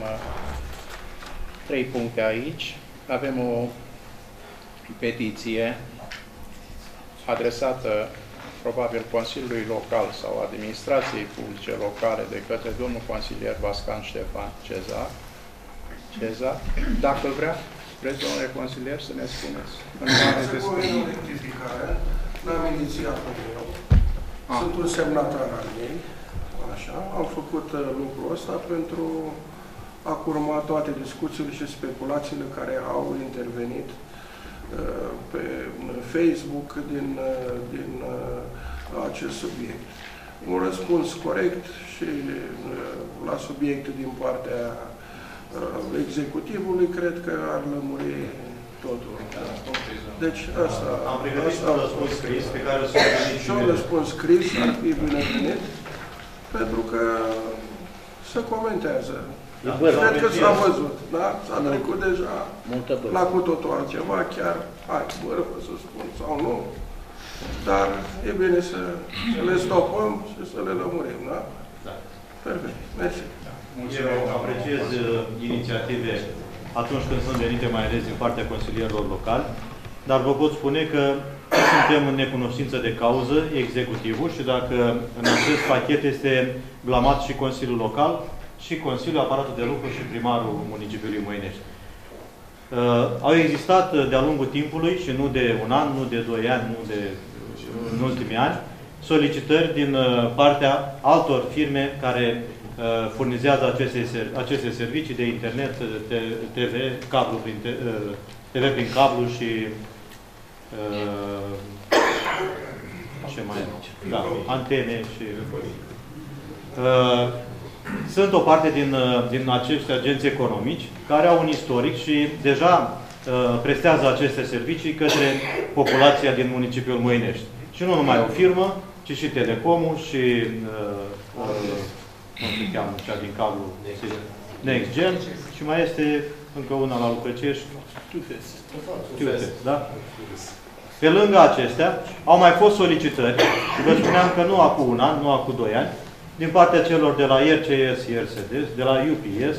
3 puncte aici. Avem o petiție adresată probabil Consiliului Local sau Administrației Publice Locale de către domnul consilier Vascan Ștefan Cezar. Dacă vrea, vreți, domnule consilier, să ne spuneți. Să o rectificare, n-am inițiat-o eu. Sunt un semnatar al ei. Așa. Am făcut lucrul ăsta pentru a curma toate discuțiile și speculațiile care au intervenit pe Facebook din acest subiect. Un răspuns corect și la subiect din partea executivului, cred că ar lămuri totul. Deci asta... Am pregătit un răspuns scris pe care o să veniți și un răspuns scris ar fi binevenit, pentru că se comentează. Cred că s-a văzut, da? S-a trecut deja la cu totul altceva, chiar, hai, bărfă să spun, sau nu. Dar e bine să le stopăm și să le lămurim, da? Perfect. Mersi. Eu apreciez inițiative atunci când sunt venite mai ales din partea consilierilor locali, dar vă pot spune că suntem în necunoștință de cauză, executivul, și dacă în acest pachet este blamat și Consiliul Local, și Consiliul, Aparatul de Lucru și primarul municipiului Moinești. Au existat de-a lungul timpului, și nu de un an, nu de 2 ani, nu de în ultimii ani, solicitări din partea altor firme care furnizează aceste servicii de internet, TV, cablu prin TV prin cablu și ce mai e? Da, antene și sunt o parte din acești agenți economici care au un istoric și deja prestează aceste servicii către populația din municipiul Moinești. Și nu numai o firmă, ci și Telecomul și cum se cheamă cea din cablu NextGen și mai este încă una la Lucrăcești. QFS, da? Pe lângă acestea, au mai fost solicitări, și vă spuneam că nu acum un an, nu acum 2 ani, din partea celor de la RCS, RSD, de la UPS,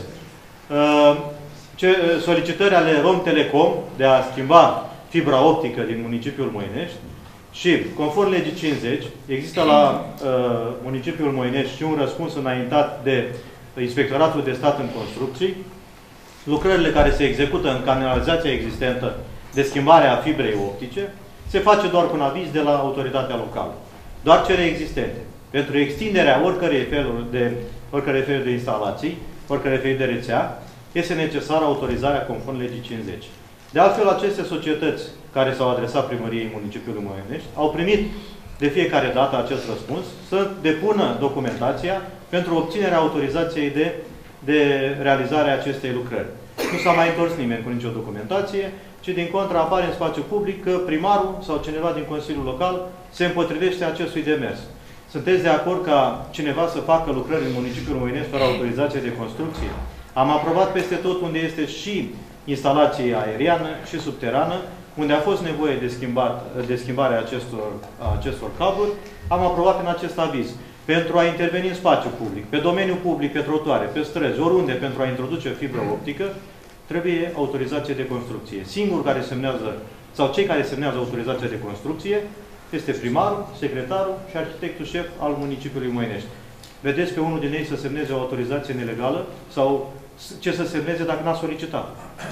solicitări ale Romtelecom de a schimba fibra optică din municipiul Moinești și, conform legii 50, există la municipiul Moinești și un răspuns înaintat de Inspectoratul de Stat în Construcții. Lucrările care se execută în canalizația existentă de schimbare a fibrei optice se face doar cu un aviz de la autoritatea locală. Doar cele existente. Pentru extinderea oricărei feluri de instalații, oricărei feluri de rețea, este necesară autorizarea conform legii 50. De altfel, aceste societăți care s-au adresat primăriei municipiului Moinești au primit de fiecare dată acest răspuns să depună documentația pentru obținerea autorizației de realizare a acestei lucrări. Nu s-a mai întors nimeni cu nicio documentație, ci din contră apare în spațiu public că primarul sau cineva din Consiliul Local se împotrivește acestui demers. Sunteți de acord ca cineva să facă lucrări în municipiul Moinești fără autorizație de construcție? Am aprobat peste tot unde este și instalație aeriană și subterană, unde a fost nevoie de schimbarea acestor cabluri, am aprobat în acest aviz. Pentru a interveni în spațiu public, pe domeniul public, pe trotuare, pe străzi, oriunde pentru a introduce fibră optică, trebuie autorizație de construcție. Singur care semnează, sau cei care semnează autorizația de construcție, este primarul, secretarul și arhitectul șef al municipiului Moinești. Vedeți pe unul din ei să semneze o autorizație nelegală sau ce să semneze dacă n-a solicitat.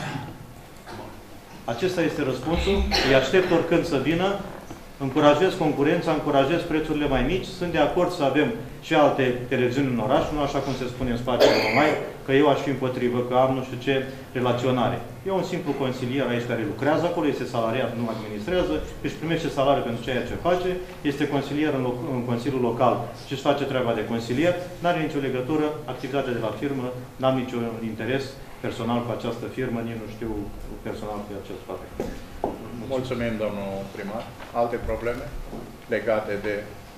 Acesta este răspunsul. Îi aștept oricând să vină. Încurajez concurența, încurajez prețurile mai mici. Sunt de acord să avem și alte televiziuni în oraș, nu așa cum se spune în spațiul mai, că eu aș fi împotrivă, că am nu știu ce relaționare. E un simplu consilier aici care lucrează acolo, este salariat, nu administrează, își primește salariu pentru ceea ce face, este consilier în Consiliul Local și își face treaba de consilier, n-are nicio legătură, activitatea de la firmă, n-am niciun interes personal cu această firmă, nici nu știu personal cu acest fapt. Mulțumim, domnul primar. Alte probleme legate de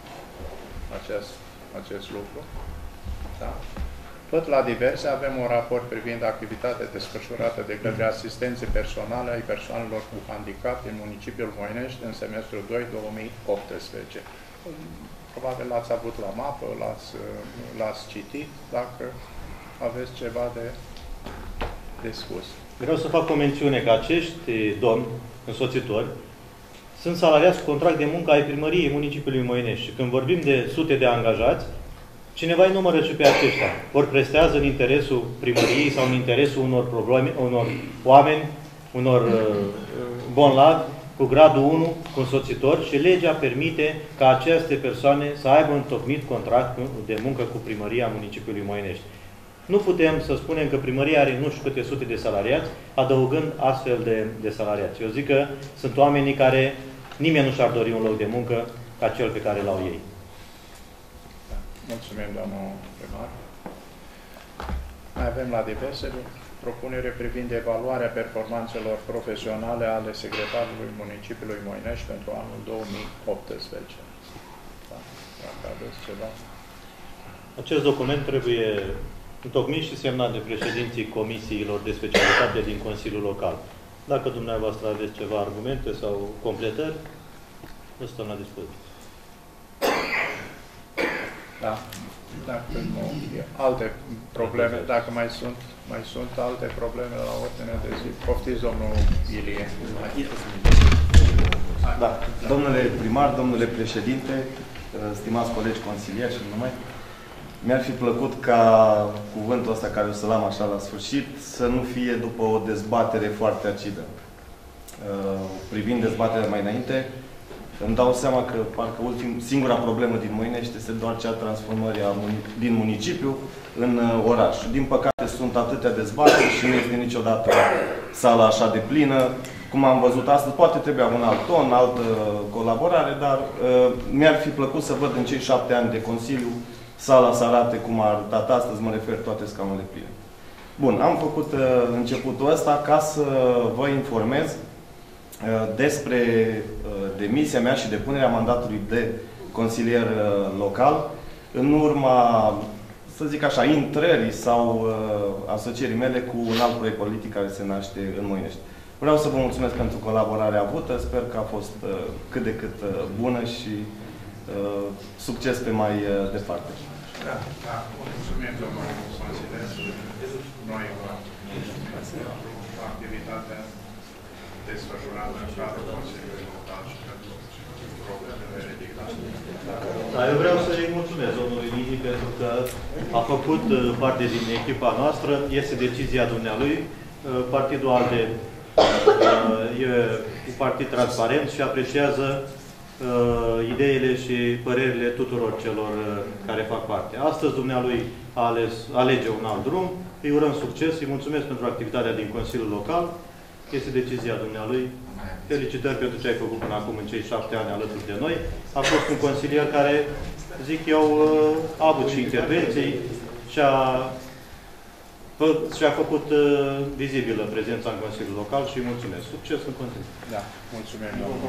acest lucru? Da. Tot la diverse avem un raport privind activitatea desfășurată de către asistențe personale ai persoanelor cu handicap din municipiul Moinești în semestrul 2-2018. Probabil l-ați avut la mapă, l-ați citit, dacă aveți ceva de spus. Vreau să fac o mențiune că acești domni însoțitori sunt salariați cu contract de muncă ai primăriei municipiului Moinești. Și când vorbim de sute de angajați, cineva îi numără și pe aceștia. Ori prestează în interesul primăriei sau în interesul unor oameni, unor bonlavi cu gradul 1, cu însoțitori, și legea permite ca aceste persoane să aibă întocmit contract de muncă cu primăria municipiului Moinești. Nu putem să spunem că primăria are nu știu câte sute de salariați, adăugând astfel de salariați. Eu zic că sunt oamenii care nimeni nu și-ar dori un loc de muncă ca cel pe care l-au ei. Da. Mulțumim, domnul primar. Mai avem la diverse propunere privind evaluarea performanțelor profesionale ale secretarului municipiului Moinești pentru anul 2018. Da. Dacă aveți ceva. Acest document trebuie întocmit și semnat de președinții comisiilor de specialitate din Consiliul Local. Dacă dumneavoastră aveți ceva argumente sau completări, vă stăm la dispoziție. Da. Dacă nu, alte probleme, dacă mai sunt alte probleme la ordinea de zi. Poftiți, domnul Ilie. Da. Domnule primar, domnule președinte, stimați colegi consilieri și numai, mi-ar fi plăcut ca cuvântul ăsta care o să-l am așa la sfârșit să nu fie după o dezbatere foarte acidă. Privind dezbaterea mai înainte, îmi dau seama că parcă singura problemă din Moinești este doar cea transformării din municipiu în oraș. Din păcate sunt atâtea dezbateri și nu este niciodată sala așa de plină. Cum am văzut astăzi, poate trebuia un alt ton, altă colaborare, dar mi-ar fi plăcut să văd în cei 7 ani de Consiliu sala să arate cum a arătat astăzi, mă refer toate scaunele pline. Bun, am făcut începutul ăsta ca să vă informez despre demisia mea și depunerea mandatului de consilier local în urma, să zic așa, intrării sau asocierii mele cu un alt proiect politic care se naște în Moinești. Vreau să vă mulțumesc pentru colaborarea avută, sper că a fost cât de cât bună și succes pe mai departe. Da, da, mulțumim, domnul consilier. Noi activitatea desfășurată în cadrul Consiliului Local și pentru problemele ridicate. Da, eu vreau să-i mulțumesc domnului Lini pentru că a făcut parte din echipa noastră, este decizia dumnealui. Partidul ALDE e un partid transparent și apreciază ideile și părerile tuturor celor care fac parte. Astăzi dumnealui alege un alt drum, îi urăm succes, îi mulțumesc pentru activitatea din Consiliul Local, este decizia dumnealui. Felicitări pentru ce ai făcut până acum în cei 7 ani alături de noi. A fost un consilier care, zic eu, a avut și intervenții și a făcut vizibilă prezența în Consiliul Local și îi mulțumesc. Succes în continuu. Da, mulțumim.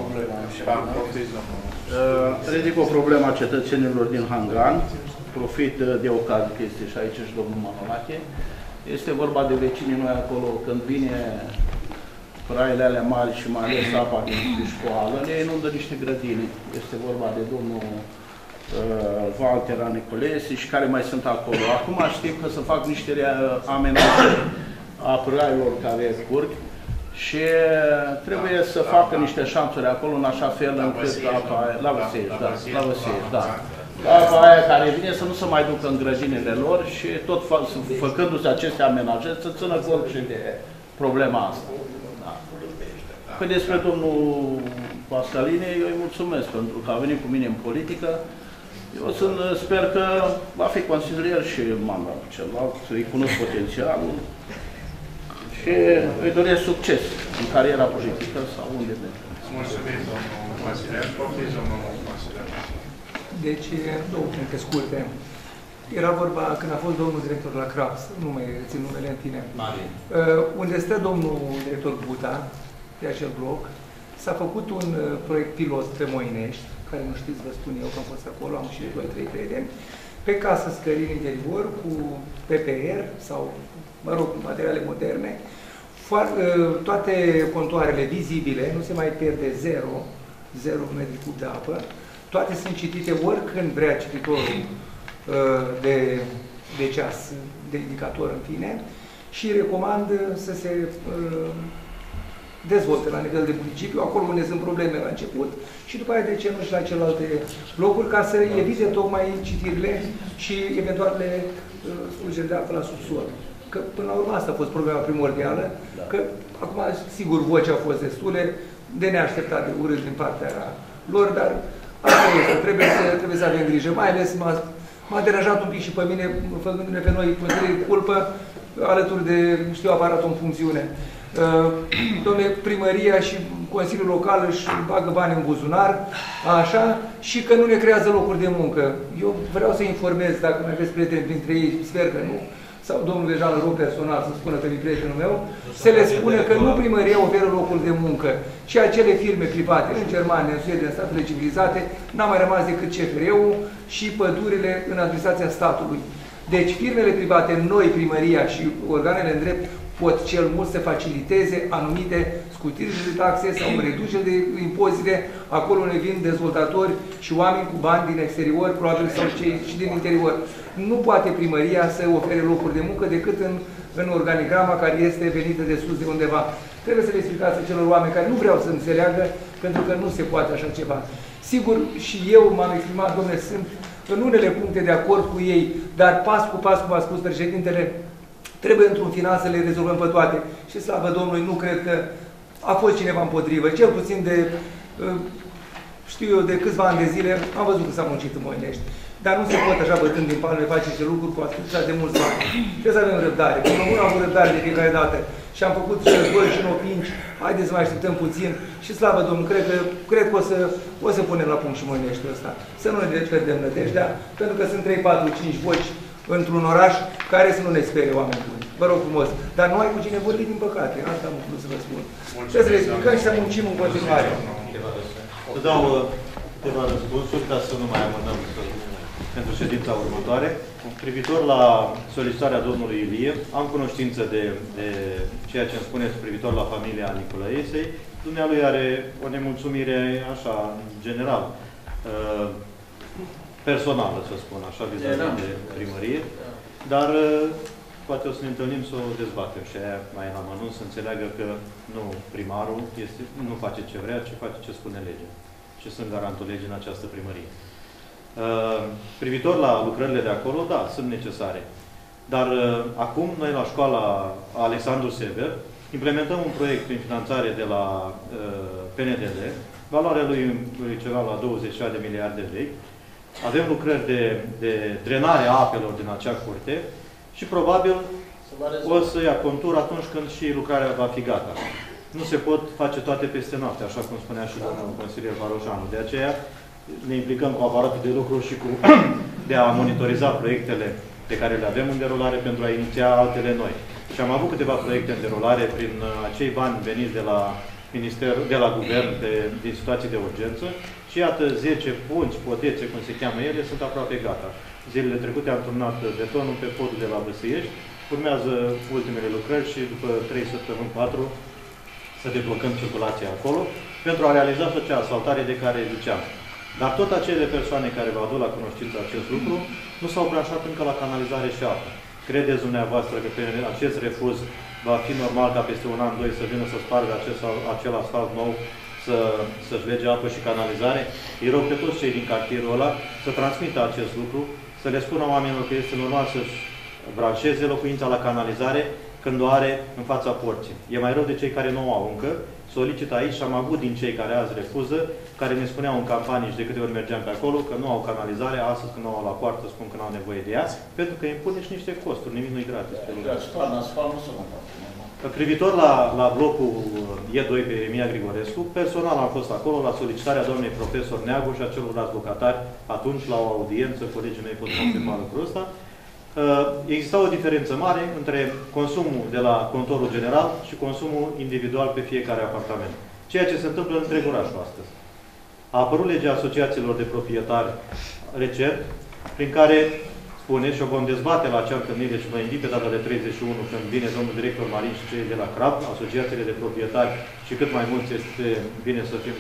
Ridic o problemă a cetățenilor din Hangan. Profit de ocazie că este și aici și domnul Manolache. Este vorba de vecinii noi acolo, când vine praile alea mari și mai ales apa din școală, le inundă niște grădini. Este vorba de domnul Valtera Nicolesi și care mai sunt acolo. Acum știm că se fac niște amenajări a praiilor care curg și trebuie să facă niște șanțuri acolo în așa fel încât apa aia, la Văsiești, da. Apa aia care vine să nu se mai ducă în grădinile lor și tot făcându-se aceste amenajări să țină cont și de problema asta. Da. Păi despre domnul Pascaline, eu îi mulțumesc pentru că a venit cu mine în politică. Eu sper că va fi consilier și mandatul celălalt, îi cunosc potențialul și îi doresc succes în cariera politică sau unde merge. Mulțumim, domnul consilier. Poftiți, domnul consilier. Deci, două puncte scurte. Era vorba când a fost domnul director la CRAPS, nu mai țin numele în tine, unde stă domnul director Buta, pe acel bloc, s-a făcut un proiect pilot pe Moinești, care nu știți, vă spun eu că am fost acolo, am și 2-3 prieteni, pe casă scării în interior, cu PPR sau, mă rog, cu materiale moderne, toate contoarele vizibile, nu se mai pierde 0 metri cub de apă, toate sunt citite oricând vrea cititorul de ceas, de indicator în fine, și recomand să se dezvolte la nivel de municipiu, acolo unde sunt probleme la început și după aia de ce nu și la celelalte locuri, ca să evite tocmai citirile și eventuale scurgeri de apă la subsol. Că până la urmă asta a fost problema primordială, că acum sigur vocea a fost destule de neașteptat de urât din partea lor, dar asta este, trebuie să avem grijă, mai ales m-a deranjat un pic și pe mine, făcându-ne pe noi consilierii de culpă, alături de, știu, aparatul în funcțiune. Dom'le, primăria și Consiliul Local își bagă bani în buzunar, așa, și că nu ne creează locuri de muncă. Eu vreau să informez, dacă mai aveți prieteni printre ei, sper că nu, sau domnul deja îl rog personal să spună că e prietenul meu, să le spună că nu primăria oferă locuri de muncă, ci acele firme private, în Germania, în Suedia, în statele civilizate, n-a mai rămas decât CFR-ul și pădurile în administrația statului. Deci firmele private, noi, primăria și organele în drept, pot cel mult să faciliteze anumite scutirile de taxe sau în reducere de impozite, acolo unde vin dezvoltatori și oameni cu bani din exterior, probabil sau și din interior. Nu poate primăria să ofere locuri de muncă decât în organigrama care este venită de sus de undeva. Trebuie să le explicați acelor oameni care nu vreau să înțeleagă, pentru că nu se poate așa ceva. Sigur, și eu m-am exprimat, domnule, sunt în unele puncte de acord cu ei, dar pas cu pas, cum a spus președintele, trebuie într-un final să le rezolvăm pe toate. Și slavă Domnului, nu cred că a fost cineva împotrivă. Cel puțin de, știu eu, de câțiva ani de zile, am văzut că s-a muncit în Moinești. Dar nu se pot așa bătând din palme face niște lucruri cu atâția de mulți bani. Trebuie să avem răbdare. Până nu am avut răbdare de fiecare dată. Și am făcut și război și nopinci. Haideți să mai așteptăm puțin. Și slavă Domnului, cred că o să punem la punct și Moineștiul ăsta. Să nu ne pierdem nădejdea, pentru că sunt 3, 4, 5 voci într-un oraș care să nu ne sperie oameni buni. Vă rog frumos. Dar nu ai cu cine vorbi, din păcate. Asta am vrut să vă spun. Trebuie să le explicăm și să muncim în continuare. Să dau câteva răspunsuri ca să nu mai amânăm pentru ședința următoare. Privitor la solicitarea domnului Ilie, am cunoștință de ceea ce îmi spuneți privitor la familia Nicolaesei. Dumnealui are o nemulțumire așa, general, personală, să spun așa, vis-a-vis de primărie, dar poate o să ne întâlnim să o dezbatem și aia mai la amănunt să înțeleagă că nu primarul nu face ce vrea, ci face ce spune legea. Și sunt garantul legii în această primărie. Privitor la lucrările de acolo, da, sunt necesare. Dar acum, noi la școala Alexandru Sever, implementăm un proiect prin finanțare de la PNDL, valoarea lui ceva la 20 de miliarde de lei. Avem lucrări de drenare a apelor din acea curte și probabil o să ia contur atunci când și lucrarea va fi gata. Nu se pot face toate peste noapte, așa cum spunea și domnul consilier Baroșanu. De aceea ne implicăm cu aparatul de lucru și cu de a monitoriza proiectele pe care le avem în derulare pentru a iniția altele noi. Și am avut câteva proiecte în derulare prin acei bani veniți de la guvern din situații de urgență și iată 10 punți, potețe, cum se cheamă ele, sunt aproape gata. Zilele trecute am turnat betonul pe podul de la Băsiești, urmează ultimele lucrări și după 3 săptămâni, 4, să deblocăm circulația acolo pentru a realiza acea asfaltare de care ziceam. Dar tot acele persoane care vă aduc la cunoștință acest lucru nu s-au branșat încă la canalizare și apă. Credeți dumneavoastră că pe acest refuz va fi normal ca peste un an, doi să vină să spargă acel asfalt nou, să-și lege apă și canalizare? Îi rog pe toți cei din cartierul ăla să transmită acest lucru, să le spună oamenilor că este normal să-și branșeze locuința la canalizare când o are în fața porții. E mai rău de cei care nu o au încă. Solicită aici și am avut din cei care azi refuză, care ne spuneau în campanii și de câte ori mergeam pe acolo, că nu au canalizare, astăzi când au la poartă spun că nu au nevoie de ea, pentru că impune și niște costuri, nimic nu-i gratis. Privitor la blocul E2 pe Emilia Grigorescu, personal am fost acolo la solicitarea doamnei profesor Neagu și a celorlalți locatari atunci la o audiență, colegii mei pot confirma lucrul ăsta. Exista o diferență mare între consumul de la contorul general și consumul individual pe fiecare apartament. Ceea ce se întâmplă în întreg orașul astăzi. A apărut legea asociațiilor de proprietari recent, prin care spune, și o vom dezbate la acea întâlnire și vă invit pe data de 31, când vine domnul director Marin și cei de la CRAB, asociațiile de proprietari, și cât mai mulți este bine să fim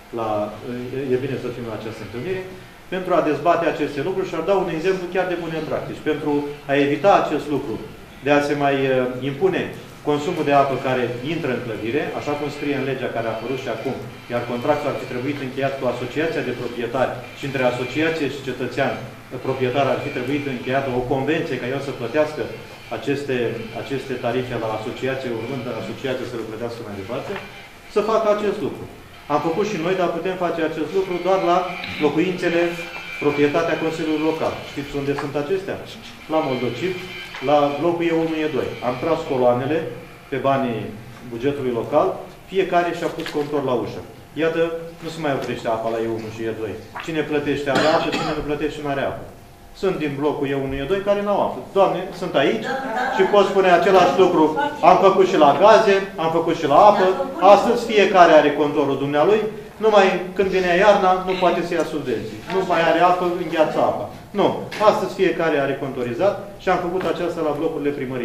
la această întâlnire, pentru a dezbate aceste lucruri și ar da un exemplu chiar de bune practici. Pentru a evita acest lucru, de a se mai impune consumul de apă care intră în clădire, așa cum scrie în legea care a apărut și acum, iar contractul ar fi trebuit încheiat cu asociația de proprietari și între asociație și cetățean proprietar ar fi trebuit încheiată o convenție ca el să plătească aceste tarife la asociație, urmând asociația să le plătească mai departe, să facă acest lucru. Am făcut și noi, dar putem face acest lucru doar la locuințele, proprietatea Consiliului Local. Știți unde sunt acestea? La Moldocip, la blocul E1, E2. Am tras coloanele pe banii bugetului local, fiecare și-a pus contor la ușă. Iată, nu se mai oprește apa la E1 și E2. Cine plătește are apă, cine nu plătește nu are apă. Sunt din blocul E1, E2 care n-au apă. Doamne, sunt aici și pot spune același lucru. Am făcut și la gaze, am făcut și la apă. Astăzi fiecare are contorul dumnealui. Numai când vine iarna, nu poate să ia subvenții. Nu mai are apă, îngheață apa. Nu. Astăzi fiecare are contorizat și am făcut aceasta la blocurile primăriei.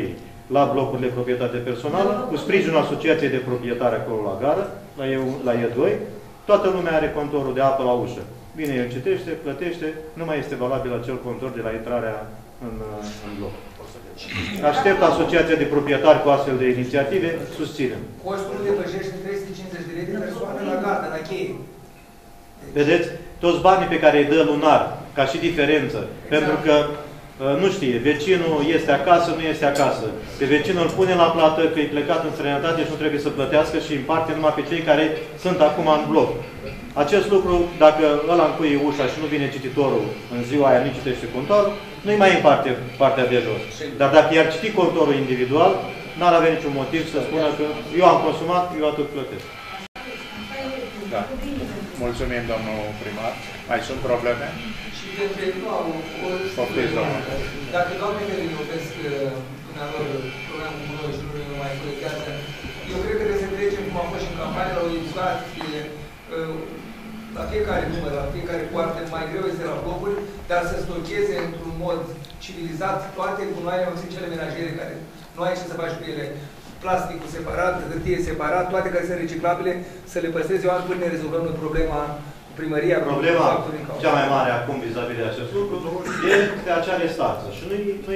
la blocurile proprietate personală, cu sprijinul Asociației de Proprietari acolo la gară, la E2, toată lumea are contorul de apă la ușă. Vine, el citește, plătește, nu mai este valabil acel contor de la intrarea în bloc. Aștept Asociația de Proprietari cu astfel de inițiative, susținem. Costul depășește 350 de lei de persoană la gardă, la cheie. Vedeți? Toți banii pe care îi dă lunar, ca și diferență, exact. Pentru că nu știe, vecinul este acasă, nu este acasă. Pe vecinul îl pune la plată că e plecat în străinătate și nu trebuie să plătească și împarte numai pe cei care sunt acum în bloc. Acest lucru, dacă ăla încuie ușa și nu vine cititorul în ziua aia, nu citește contorul, nu-i mai împarte partea de jos. Dar dacă i-ar citi contorul individual, n-ar avea niciun motiv să spună că eu am consumat, eu atât plătesc. Da. Mulțumim, domnul primar. Mai sunt probleme? Și pentru dacă doamne care iubesc dumneavoastră programul cu noi și nu mai colectează, eu cred că trebuie să trecem, cum am fost și în campanie, la o educație, la fiecare număr, la fiecare poartă, mai greu este la blocuri, dar să stocheze într-un mod civilizat toate gunoaiele, nu sunt cele menajere care nu ai ce să faci cu ele, plasticul separat, hârtie separat, toate care sunt reciclabile, să le păstrezi eu până ne rezolvăm problema primăria. Problema cea mai mare acum vis-a-vis de acest lucru este acea restanță și nu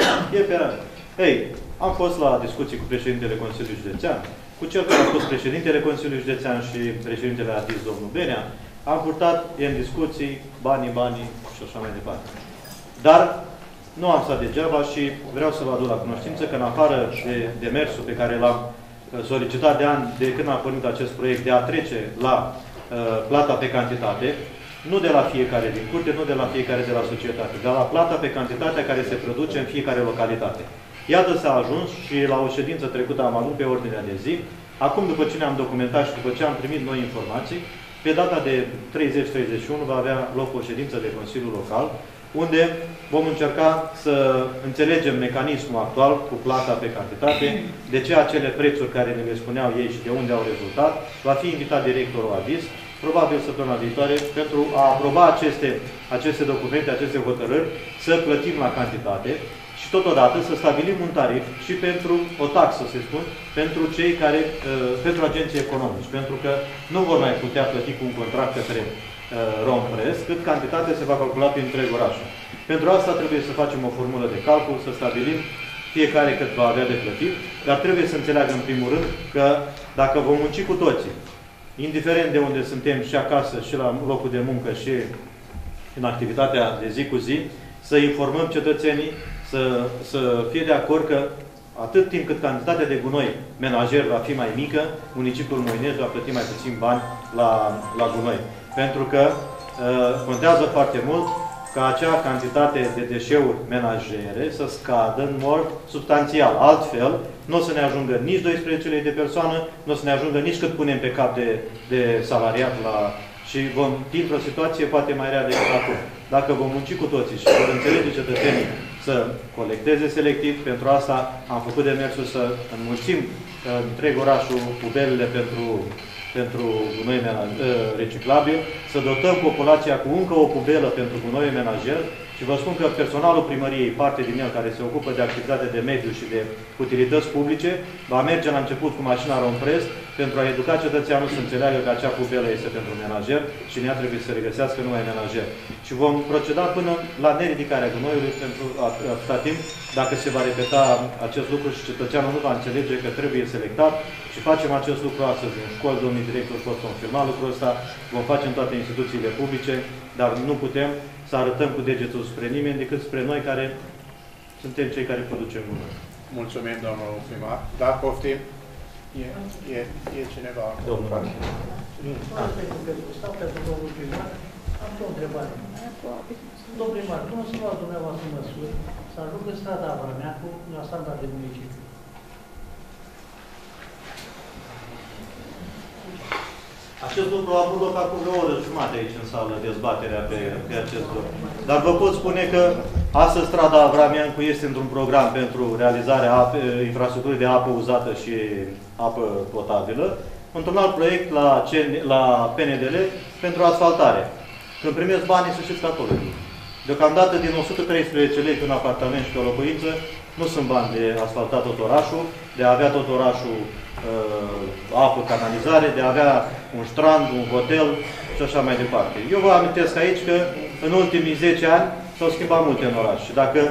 e pe rând. Ei, am fost la discuții cu președintele Consiliului Județean, cu cel care a fost președintele Consiliului Județean și președintele Adis, domnul Benea, am purtat în discuții banii și așa mai departe. Dar nu am stat degeaba și vreau să vă aduc la cunoștință că în afară de demersul pe care l-am solicitat de ani de când a pornit acest proiect de a trece la plata pe cantitate, nu de la fiecare din curte, nu de la fiecare de la societate, dar la plata pe cantitatea care se produce în fiecare localitate. Iată s-a ajuns și la o ședință trecută am avut pe ordinea de zi. Acum, după ce ne-am documentat și după ce am primit noi informații, pe data de 30-31 va avea loc o ședință de Consiliul Local, unde vom încerca să înțelegem mecanismul actual cu plata pe cantitate, de ce acele prețuri care ne le spuneau ei și de unde au rezultat. Va fi invitat directorul Adis, probabil săptămâna viitoare, pentru a aproba aceste documente, aceste hotărâri, să plătim la cantitate și totodată să stabilim un tarif și pentru o taxă, să spun, pentru cei care, pentru agenții economici, pentru că nu vor mai putea plăti cu un contract către Rompress, cât cantitatea se va calcula prin întreg orașul. Pentru asta trebuie să facem o formulă de calcul, să stabilim fiecare cât va avea de plătit, dar trebuie să înțeleagă în primul rând că dacă vom munci cu toții, indiferent de unde suntem și acasă, și la locul de muncă, și în activitatea de zi cu zi, să informăm cetățenii, să fie de acord că atât timp cât cantitatea de gunoi menajer va fi mai mică, municipiul Moinești va plăti mai puțin bani la gunoi. Pentru că contează foarte mult ca acea cantitate de deșeuri menajere să scadă în mod substanțial. Altfel, nu o să ne ajungă nici 12 lei de persoană, nu o să ne ajungă nici cât punem pe cap de salariat și vom fi într-o situație poate mai rea decât acum. Dacă vom munci cu toții și vor înțelege cetățenii să colecteze selectiv, pentru asta am făcut demersul să înmulțim întreg orașul pubelele pentru gunoi reciclabil, să dotăm populația cu încă o pubelă pentru gunoi menajer și vă spun că personalul primăriei, parte din el care se ocupă de activitate de mediu și de utilități publice, va merge la început cu mașina Rompress pentru a educa cetățeanul să înțeleagă că acea pubelă este pentru menajer și în ea trebuie să regăsească numai menajer. Și vom proceda până la neridicarea gunoiului pentru atâta timp, dacă se va repeta acest lucru și cetățeanul nu va înțelege că trebuie selectat și facem acest lucru astăzi în școli, domnul director pot confirma lucrul ăsta, vom face în toate instituțiile publice, dar nu putem să arătăm cu degetul spre nimeni decât spre noi care suntem cei care producem gunoi. Mulțumim, domnul primar. Dar poftim? E cineva? Domnul primar. Stau pentru domnul primar. Am o întrebare. Domnul primar, cum să luați dumneavoastră măsuri să ajungă strada Avrameacu la standard de municipiu? Acest lucru a avut loc acum o oră jumătate aici în sală, dezbaterea pe acest lucru. Dar vă pot spune că astăzi strada Avrameancu este într-un program pentru realizarea infrastructurii de apă uzată și apă potabilă, într-un alt proiect la PNDL pentru asfaltare. Când primesc banii, să știți că acolo. Deocamdată, din 113 lei pe un apartament și pe o locuință, Nu sunt bani de asfaltat tot orașul, de a avea tot orașul apă, canalizare, de a avea un strand, un hotel și așa mai departe. Eu vă amintesc aici că în ultimii 10 ani s-au schimbat multe în oraș. Și dacă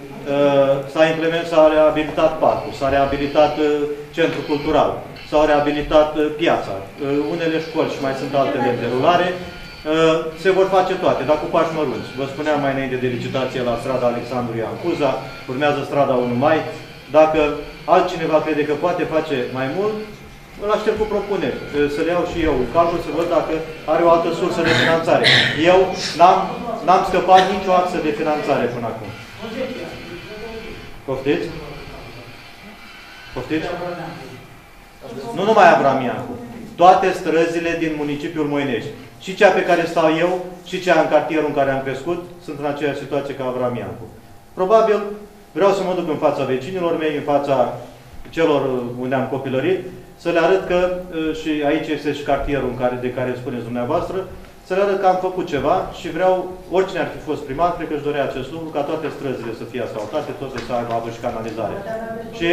s-a reabilitat parcul, s-a reabilitat centrul cultural, s-au reabilitat piața, unele școli și mai sunt altele de rulare, se vor face toate, dar cu pași mărunți. Vă spuneam mai înainte de licitație la strada Alexandru Ioan Cuza, urmează strada 1 Mai. Dacă altcineva crede că poate face mai mult, îl aștept cu propuneri. Să le iau și eu în calcul, să văd dacă are o altă sursă de finanțare. Eu n-am scăpat nicio axă de finanțare până acum. Poftiți? Poftiți? Nu numai Avram Iancu. Toate străzile din municipiul Moinești. Și cea pe care stau eu, și cea în cartierul în care am crescut, sunt în aceeași situație ca Avram Iancu. Probabil vreau să mă duc în fața vecinilor mei, în fața celor unde am copilărit, să le arăt că, și aici este și cartierul de care spuneți dumneavoastră, să le arăt că am făcut ceva și vreau, oricine ar fi fost primar, cred că își dorea acest lucru, ca toate străzile să fie asfaltate, toate să aibă apă și canalizare. Și...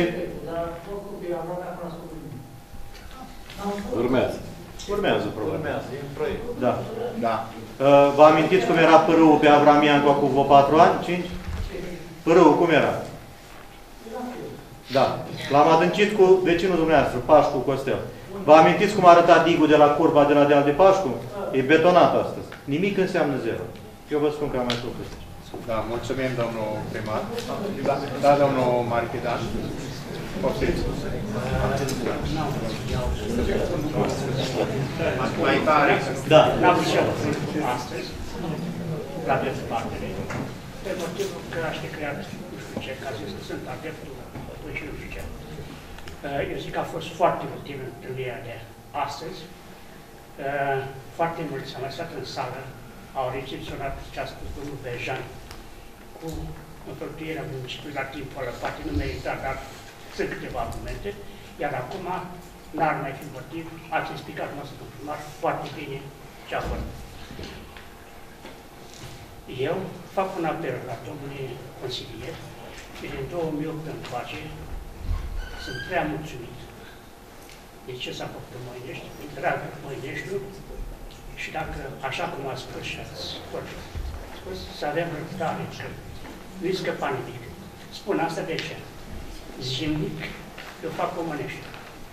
Urmează. Urmează, probabil. Urmează, e în proiect. Da. Da. Vă amintiți cum era pârâul pe Avram Iancu cu vreo 4 ani? 5? Pârâul cum era? Da. L-am adâncit cu vecinul dumneavoastră, Pașcu Costel. Vă amintiți cum arăta digul de la curba de la deal de Pașcu? E betonat astăzi. Nimic înseamnă zero. Eu vă spun că am mai făcut. Da, mulțumim, domnul primar. Da, domnul Marchidan. Poftiți. Mai tare. Da. N-am știut astăzi, la dezbatere, pe motivul că aș fi creat, nu știu ce, ca zis că sunt adeptul și nu știu ce. Eu zic că a fost foarte util întâlnirea de astăzi. Foarte mulți am lăsat în sală, au recepționat ce a spus domnul Bejan cu înfăptuirea municipiului la timpul ăla, poate nu merita, dar sunt câteva argumente, iar acum n-ar mai fi motiv, ați explicat noastră primar foarte bine ce a fost. Eu fac un apel la domnului consilier și din 2008 încoace sunt prea mulțumit de ce s-a făcut în Moinești, îi drag Moineștiul și dacă, așa cum a spus și ați spus, să avem răbdare, că nu-i scăpa nimic. Spun asta de ce? Zilnic eu fac omănești.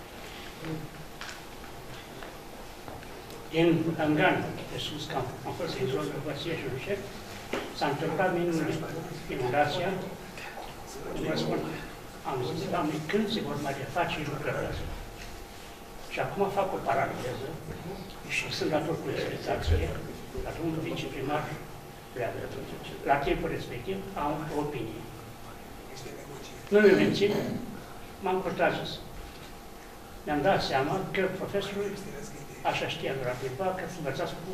Din Angan, de sus, că am fost în zonă Văsie și nu știu, s-a întâmplat minunile. Inundația, vă spun, am zis, Doamne, când se vor mai reface lucrările astea? Și acum fac o paranteză și sunt dator cu explicație la domnul viceprimar Leagă. La timpul respectiv am o opinie. Nu mi-o mențin, m-am curtajit. Mi-am dat seama că profesorul, așa știa de la timpa, că învățați cu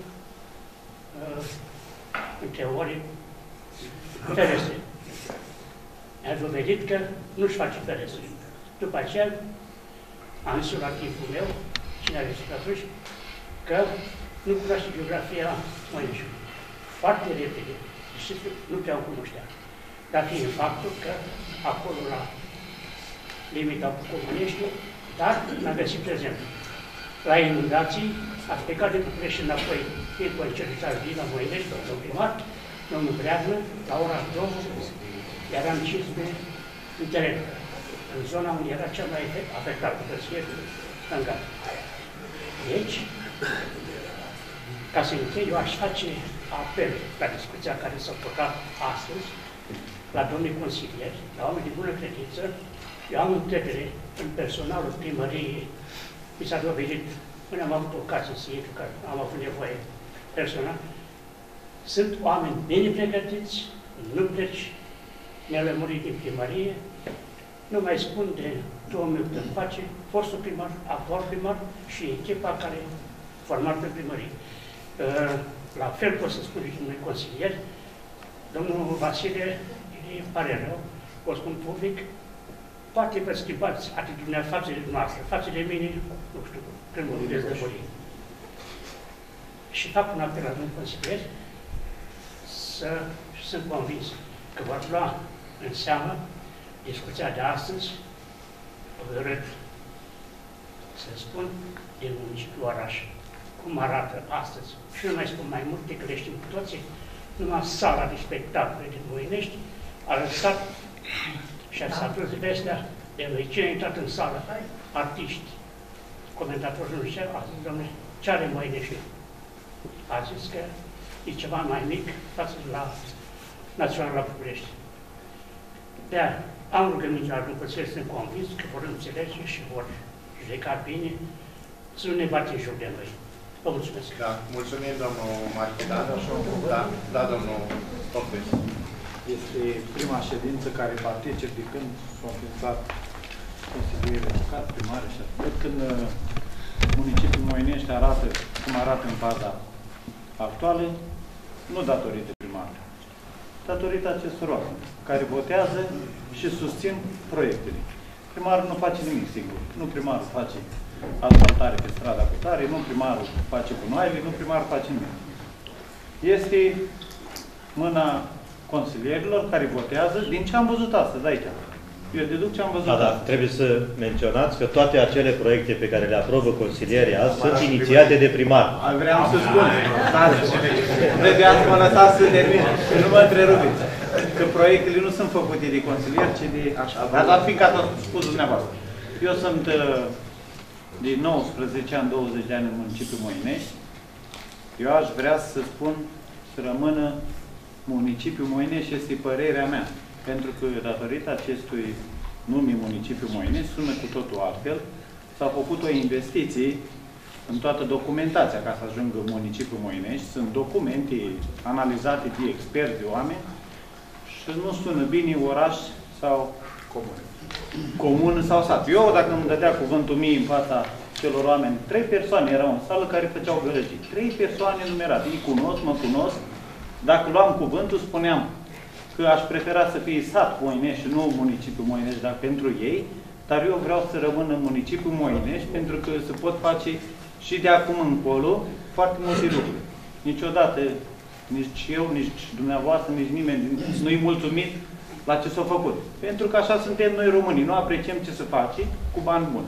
în teorie ferestre. Mi-a dovedit că nu-și face ferestre. După aceea, am zis la timpul meu, cine a zis atunci, că nu cunoaște geografia Moineștiului. Foarte repede, și nu prea o cunoștea. Dar fiind faptul că acolo la limita cu Moineștiul, dar n-am găsit prezent. La inundații, a plecat de București înapoi, fiind concertat din la Moinești, domnul primar, domnul Breagnă, la ora 2, eram 15 în teren, în zona unde era cea mai afectată, pe sfiertul stângat. Deci, ca să închei, eu aș face apel la discuția care s-a purtat astăzi, la domnii consilieri, la oameni de bună credință. Eu am încredere în personalul primăriei. Mi s-a dovedit, până am avut ocazie să intru, că am avut nevoie personal. Sunt oameni bine pregătiți, nu pleci nelămurit din primărie. Nu mai spun de 2008 încoace, fostul primar, actual primar și echipa care format pe primărie. La fel pot să spun și unui consilier, domnul Vasile, îi pare rău, o spun public, poate vă schimbați atitudinea față de noastră, față de mine, nu știu, când mă gândesc de voi. Și fac un apel la domnul consilier să sunt convins că vor lua în seamă discuția de astăzi, hotărât să spun, din municipiul Oraș, cum arată astăzi. Și nu mai spun mai mult decât le știm cu toții, numai sala de spectacole din Moinești a lăsat și a satul vestea de noi. Cine a intrat în sală? Artiști, comentatori, nu știu, a zis, domnule, ce are Moinești? A zis că e ceva mai mic față de la Național la București. De-aia am rugăminte la Dumnezeu, sunt convins că vor înțelege și vor judeca bine, să nu ne bate joc de noi. Vă mulțumesc. Da, mulțumim, domnul Marchidan. Da, domnul profesor. Este prima ședință care particip de când s-au înființat consilierile locale, primare și atât. Când municipiul Moinești arată cum arată în faza actuală, nu datorită primarului, datorită acestor oameni care votează și susțin proiectele. Primarul nu face nimic singur. Nu primarul face asfaltare pe strada cu tare, nu primarul face gunoaiele, nu primarul face nimic. Este mâna consilierilor care votează din ce am văzut astăzi aici. Eu deduc ce am văzut astăzi. Da, trebuie să menționați că toate acele proiecte pe care le aprobă consilierii azi sunt inițiate de primar. Vreau să spun. Trebuia să mă lăsați să termin. Nu mă întrerupeți. Că proiectele nu sunt făcute de consilieri, ci de așa. Dar fiindcă ați spus dumneavoastră. Eu sunt de 19 ani, 20 de ani în municipiul Moinești. Eu aș vrea să spun să rămână municipiul Moinești, este părerea mea. Pentru că datorită acestui nume municipiul Moinești sună cu totul altfel. S-a făcut o investiție în toată documentația ca să ajungă municipiul Moinești. Sunt documente analizate de experți, de oameni și nu sună bine oraș sau comună sau sat. Eu, dacă îmi dădea cuvântul mie în fața celor oameni, 3 persoane erau în sală care făceau gălăgii. 3 persoane numerate. Îi cunosc, mă cunosc. Dacă luam cuvântul, spuneam că aș prefera să fie sat Moinești și nu municipiul Moinești, dar pentru ei, dar eu vreau să rămân în municipiul Moinești pentru că se pot face și de acum încolo foarte multe lucruri. Niciodată, nici eu, nici dumneavoastră, nici nimeni nu-i mulțumit la ce s-a făcut. Pentru că așa suntem noi românii, nu apreciem ce se face cu bani buni.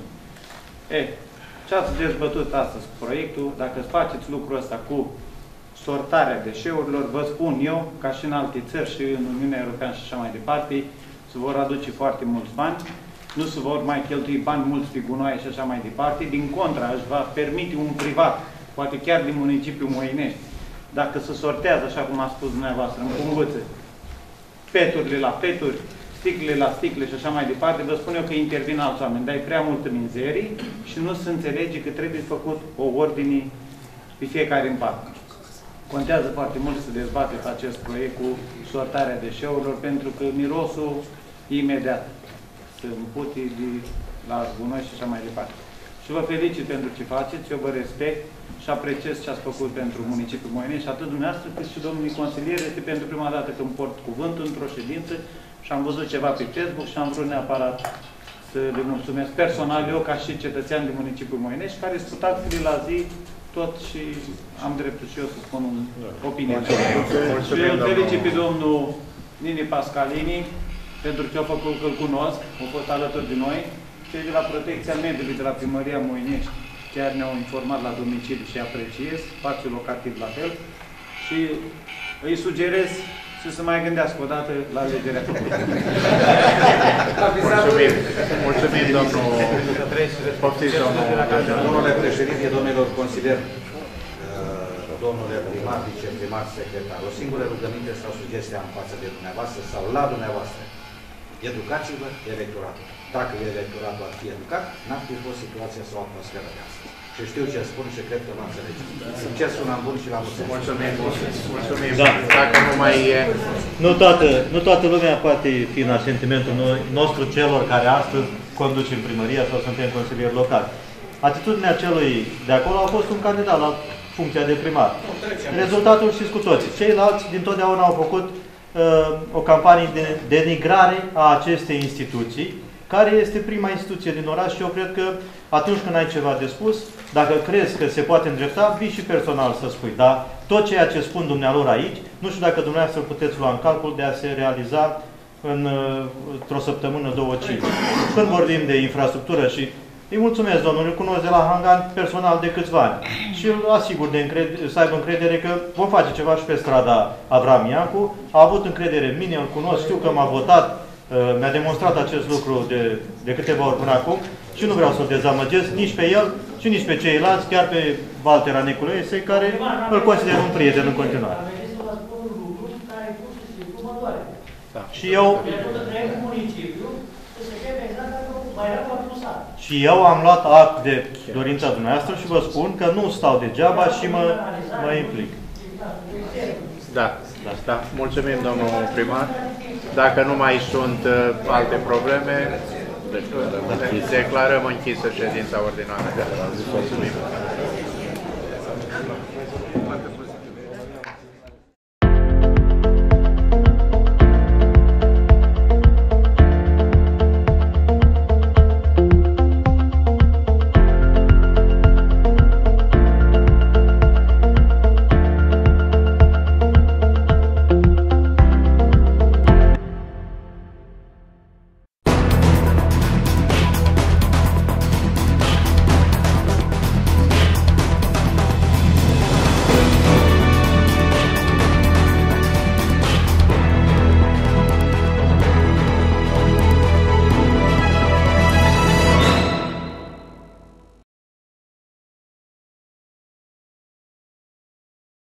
Ce ați dezbătut astăzi cu proiectul, dacă faceți lucrul ăsta cu sortarea deșeurilor, vă spun eu, ca și în alte țări și în Uniunea Europeană și așa mai departe, se vor aduce foarte mulți bani, nu se vor mai cheltui bani mulți pe gunoaie și așa mai departe, din contra, își va permite un privat, poate chiar din municipiul Moinești, dacă se sortează, așa cum a spus dumneavoastră, în punguță, peturile la peturi, sticlele la sticle și așa mai departe, vă spun eu că intervin alți oameni, dar e prea multă mizerie și nu se înțelege că trebuie făcut o ordine pe fiecare în parte. Contează foarte mult să dezbateți acest proiect cu sortarea deșeurilor, pentru că mirosul imediat se împute la gunoi și așa mai departe. Și vă felicit pentru ce faceți, eu vă respect și apreciez ce ați făcut pentru municipiul Moinești, atât dumneavoastră cât și domnului consilier. Este pentru prima dată când port cuvântul într-o ședință și am văzut ceva pe Facebook și am vrut neapărat să le mulțumesc personal, eu ca și cetățean din municipiul Moinești, care sunt taxele la zi tot și am dreptul și eu să spun opinia. Și eu felicit pe domnul Nini Pascalini pentru ce a făcut, că îl cunosc, a fost alături de noi. Cei de la Protecția Mediului, de la Primăria Moinești, chiar ne-au informat la domiciliu și apreciez, spațiul locativ la fel. Și îi sugerez să se mai gândească o dată la alegerea făcută. Mulțumim, domnul. Domnule președinte, domnilor consilieri, domnule primar, viceprimar, secretar, o singură rugăminte sau sugestie în față de dumneavoastră sau la dumneavoastră. Educați-vă electoratul. Dacă electoratul ar fi educat, n-ar fi fost situația sau atmosfera de astăzi. Și știu ce spun și cred că mă înțelegeți. Succes, un an bun și la mulțumesc. Mulțumim. Da. Dacă nu mai e... Nu toată lumea poate fi în asentimentul nostru celor care astăzi conducem primăria sau suntem consilieri locali. Atitudinea celui de acolo a fost un candidat la funcția de primar. Rezultatul știți cu toții. Ceilalți dintotdeauna au făcut o campanie de denigrare a acestei instituții, care este prima instituție din oraș și eu cred că atunci când ai ceva de spus, dacă crezi că se poate îndrepta, vii și personal să spui. Dar tot ceea ce spun dumnealor aici, nu știu dacă dumneavoastră puteți lua în calcul de a se realiza într-o săptămână, 2-5. Când vorbim de infrastructură și îi mulțumesc domnului, îl cunosc de la Hangan personal de câțiva ani și îl asigur să aibă încredere că vom face ceva și pe strada Avram Iancu. A avut încredere în mine, îl cunosc, știu că m-a votat, mi-a demonstrat acest lucru de câteva ori până acum și nu vreau să-l dezamăgesc nici pe el și nici pe ceilalți, chiar pe Valter Aneculese, care îl consider un prieten în continuare. Și eu am luat act de dorința dumneavoastră și vă spun că nu stau degeaba și mă implic. Da. Mulțumim, domnul primar. Dacă nu mai sunt alte probleme, declarăm închisă ședința ordinară. Mulțumim.